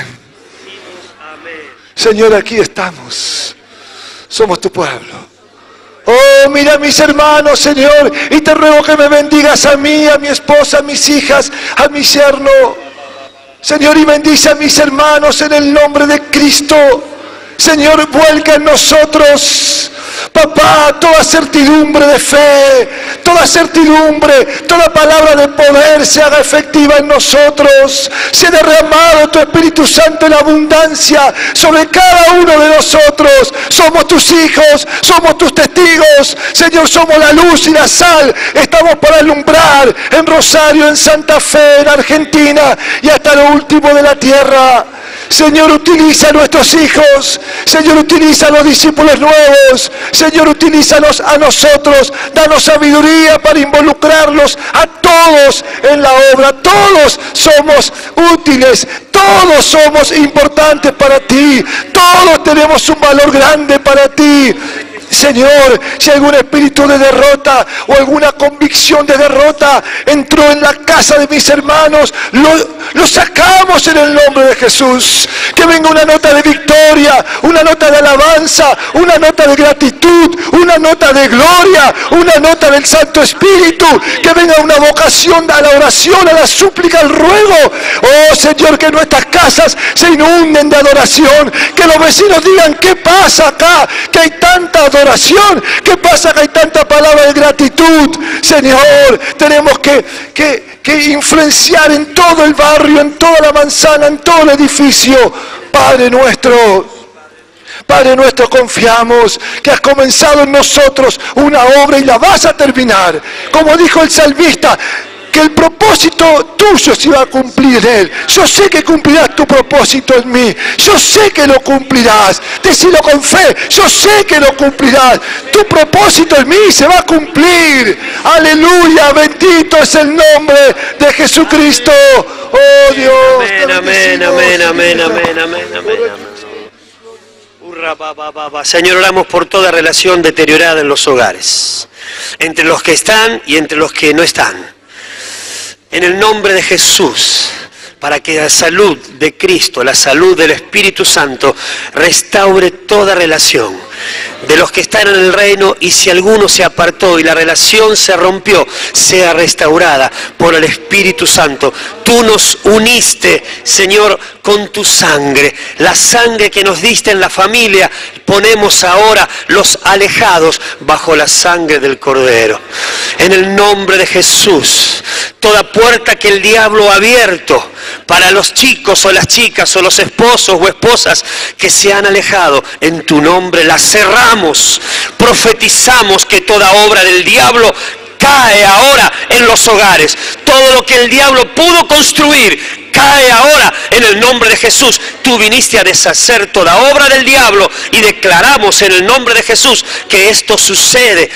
Señor, aquí estamos. Somos tu pueblo. Oh, mira a mis hermanos, Señor, y te ruego que me bendigas a mí, a mi esposa, a mis hijas, a mi yerno. Señor, y bendice a mis hermanos en el nombre de Cristo. Señor, vuelca en nosotros, papá, toda certidumbre de fe, toda certidumbre, toda palabra de poder se haga efectiva en nosotros. Sea derramado tu Espíritu Santo en abundancia sobre cada uno de nosotros. Somos tus hijos, somos tus testigos. Señor, somos la luz y la sal. Estamos para alumbrar en Rosario, en Santa Fe, en Argentina y hasta lo último de la tierra. Señor, utiliza a nuestros hijos. Señor, utiliza a los discípulos nuevos. Señor, utilízanos a nosotros. Danos sabiduría para involucrarlos a todos en la obra. Todos somos útiles. Todos somos importantes para ti. Todos tenemos un valor grande para ti. Señor, si algún espíritu de derrota o alguna convicción de derrota entró en la casa de mis hermanos, lo sacamos en el nombre de Jesús. Que venga una nota de victoria, una nota de alabanza, una nota de gratitud, una nota de gloria, una nota del Santo Espíritu. Que venga una vocación a la oración, a la súplica, al ruego. Oh Señor, que nuestras casas se inunden de adoración. Que los vecinos digan: ¿qué pasa acá? Que hay tanta adoración. ¿Qué pasa que hay tanta palabra de gratitud? Señor, tenemos que influenciar en todo el barrio, en toda la manzana, en todo el edificio. Padre nuestro, confiamos que has comenzado en nosotros una obra y la vas a terminar. Como dijo el salmista, que el propósito tuyo se va a cumplir en él. Yo sé que cumplirás tu propósito en mí. Yo sé que lo cumplirás. Decilo con fe. Yo sé que lo cumplirás. Tu propósito en mí se va a cumplir. Aleluya. Bendito es el nombre de Jesucristo. Oh Dios. Amén, amén, amén, amén, amén, amén. Señor, oramos por toda relación deteriorada en los hogares. entre los que están y entre los que no están. En el nombre de Jesús, para que la salud de Cristo, la salud del Espíritu Santo, restaure toda relación de los que están en el reino, y si alguno se apartó y la relación se rompió, sea restaurada por el Espíritu Santo. Tú nos uniste, Señor, con tu sangre, la sangre que nos diste en la familia. Ponemos ahora los alejados bajo la sangre del Cordero. En el nombre de Jesús, toda puerta que el diablo ha abierto para los chicos o las chicas o los esposos o esposas que se han alejado, en tu nombre la cerramos. Profetizamos que toda obra del diablo cae ahora en los hogares. Todo lo que el diablo pudo construir cae ahora en el nombre de Jesús. Tú viniste a deshacer toda obra del diablo, y declaramos en el nombre de Jesús que esto sucede,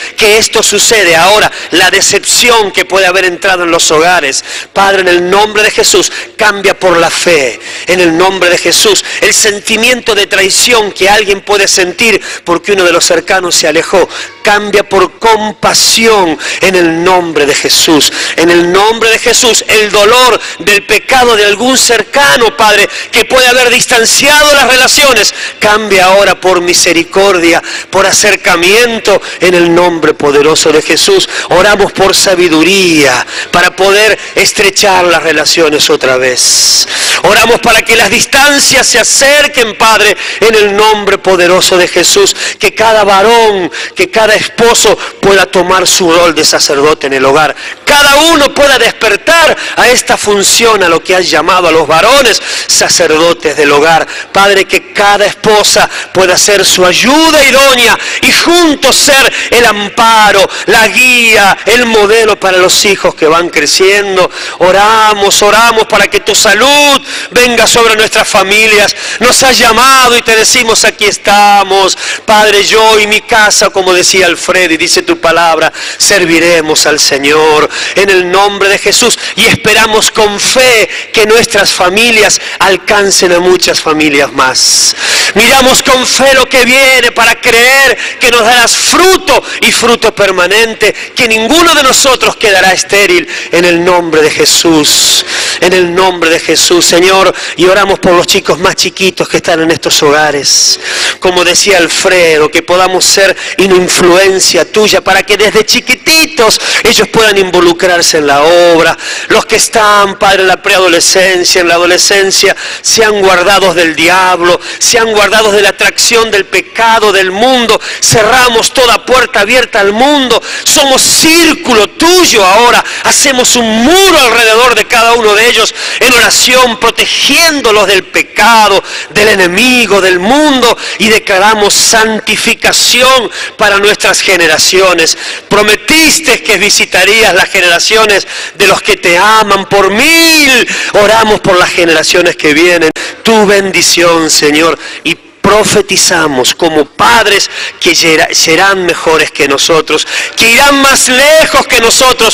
ahora. La decepción que puede haber entrado en los hogares, Padre, en el nombre de Jesús, cambia por la fe. En el nombre de Jesús, el sentimiento de traición que alguien puede sentir porque uno de los cercanos se alejó, cambia por compasión en el nombre de Jesús. En el nombre de Jesús, el dolor del pecado de algún cercano, Padre, que puede haber distanciado las relaciones, cambia ahora por misericordia, por acercamiento, en el nombre poderoso de Jesús. Oramos por sabiduría para poder estrechar las relaciones otra vez. Oramos para que las distancias se acerquen, Padre, en el nombre poderoso de Jesús. Que cada varón, que cada esposo pueda tomar su rol de sacerdote en el hogar. Cada uno pueda despertar a esta función, a lo que has llamado a los varones sacerdotes del hogar. Padre, que cada esposa pueda ser su ayuda idónea y juntos ser el amparo, la guía, el modelo para los hijos que van creciendo. Oramos para que tu salud venga sobre nuestras familias. Nos has llamado y te decimos: aquí estamos, Padre, yo y mi casa, como decía Alfred, y dice tu palabra, serviremos al Señor en el nombre de Jesús, y esperamos con fe que nuestras familias alcancen a muchas familias más. Miramos con fe lo que viene, para creer que nos darás fruto, y fruto permanente, que ninguno de nosotros quedará estéril, en el nombre de Jesús. En el nombre de Jesús, Señor. Y oramos por los chicos más chiquitos que están en estos hogares. Como decía Alfredo, que podamos ser una influencia tuya, para que desde chiquititos ellos puedan involucrarse en la obra. Los que están, Padre, en la preadolescencia, en la adolescencia, sean guardados del diablo, sean guardados de la atracción del pecado, del mundo. Cerramos toda puerta abierta al mundo. Somos círculo tuyo ahora. Hacemos un muro alrededor de cada uno de ellos en oración, protegiéndolos del pecado, del enemigo, del mundo, y declaramos santificación para nuestras generaciones. Prometiste que visitarías las generaciones de los que te aman por 1000. Oramos por las generaciones que vienen. Tu bendición, Señor, y profetizamos como padres que serán mejores que nosotros, que irán más lejos que nosotros,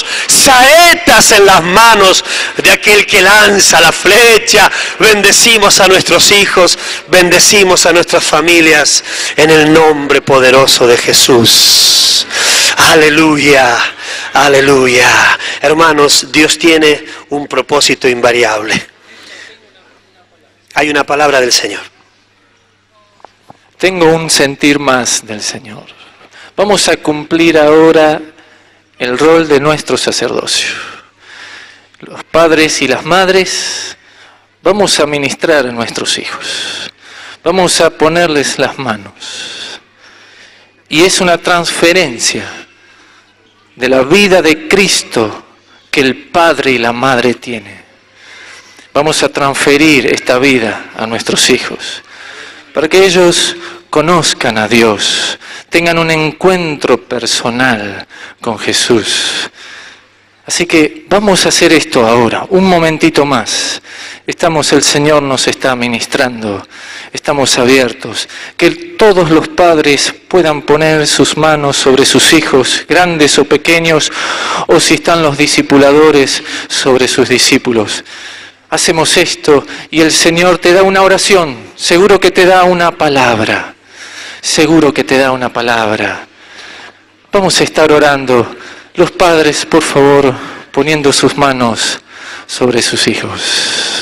saetas en las manos de aquel que lanza la flecha. Bendecimos a nuestros hijos, bendecimos a nuestras familias, en el nombre poderoso de Jesús. Aleluya, aleluya. Hermanos, Dios tiene un propósito invariable. Hay una palabra del Señor. Tengo un sentir más del Señor. Vamos a cumplir ahora el rol de nuestro sacerdocio. Los padres y las madres vamos a ministrar a nuestros hijos. Vamos a ponerles las manos. Y es una transferencia de la vida de Cristo que el padre y la madre tienen. Vamos a transferir esta vida a nuestros hijos, para que ellos conozcan a Dios, tengan un encuentro personal con Jesús. Así que vamos a hacer esto ahora, un momentito más. El Señor nos está ministrando, estamos abiertos. Que todos los padres puedan poner sus manos sobre sus hijos, grandes o pequeños, o si están los discipuladores, sobre sus discípulos. Hacemos esto y el Señor te da una oración, seguro que te da una palabra, seguro que te da una palabra. Vamos a estar orando. Los padres, por favor, poniendo sus manos sobre sus hijos.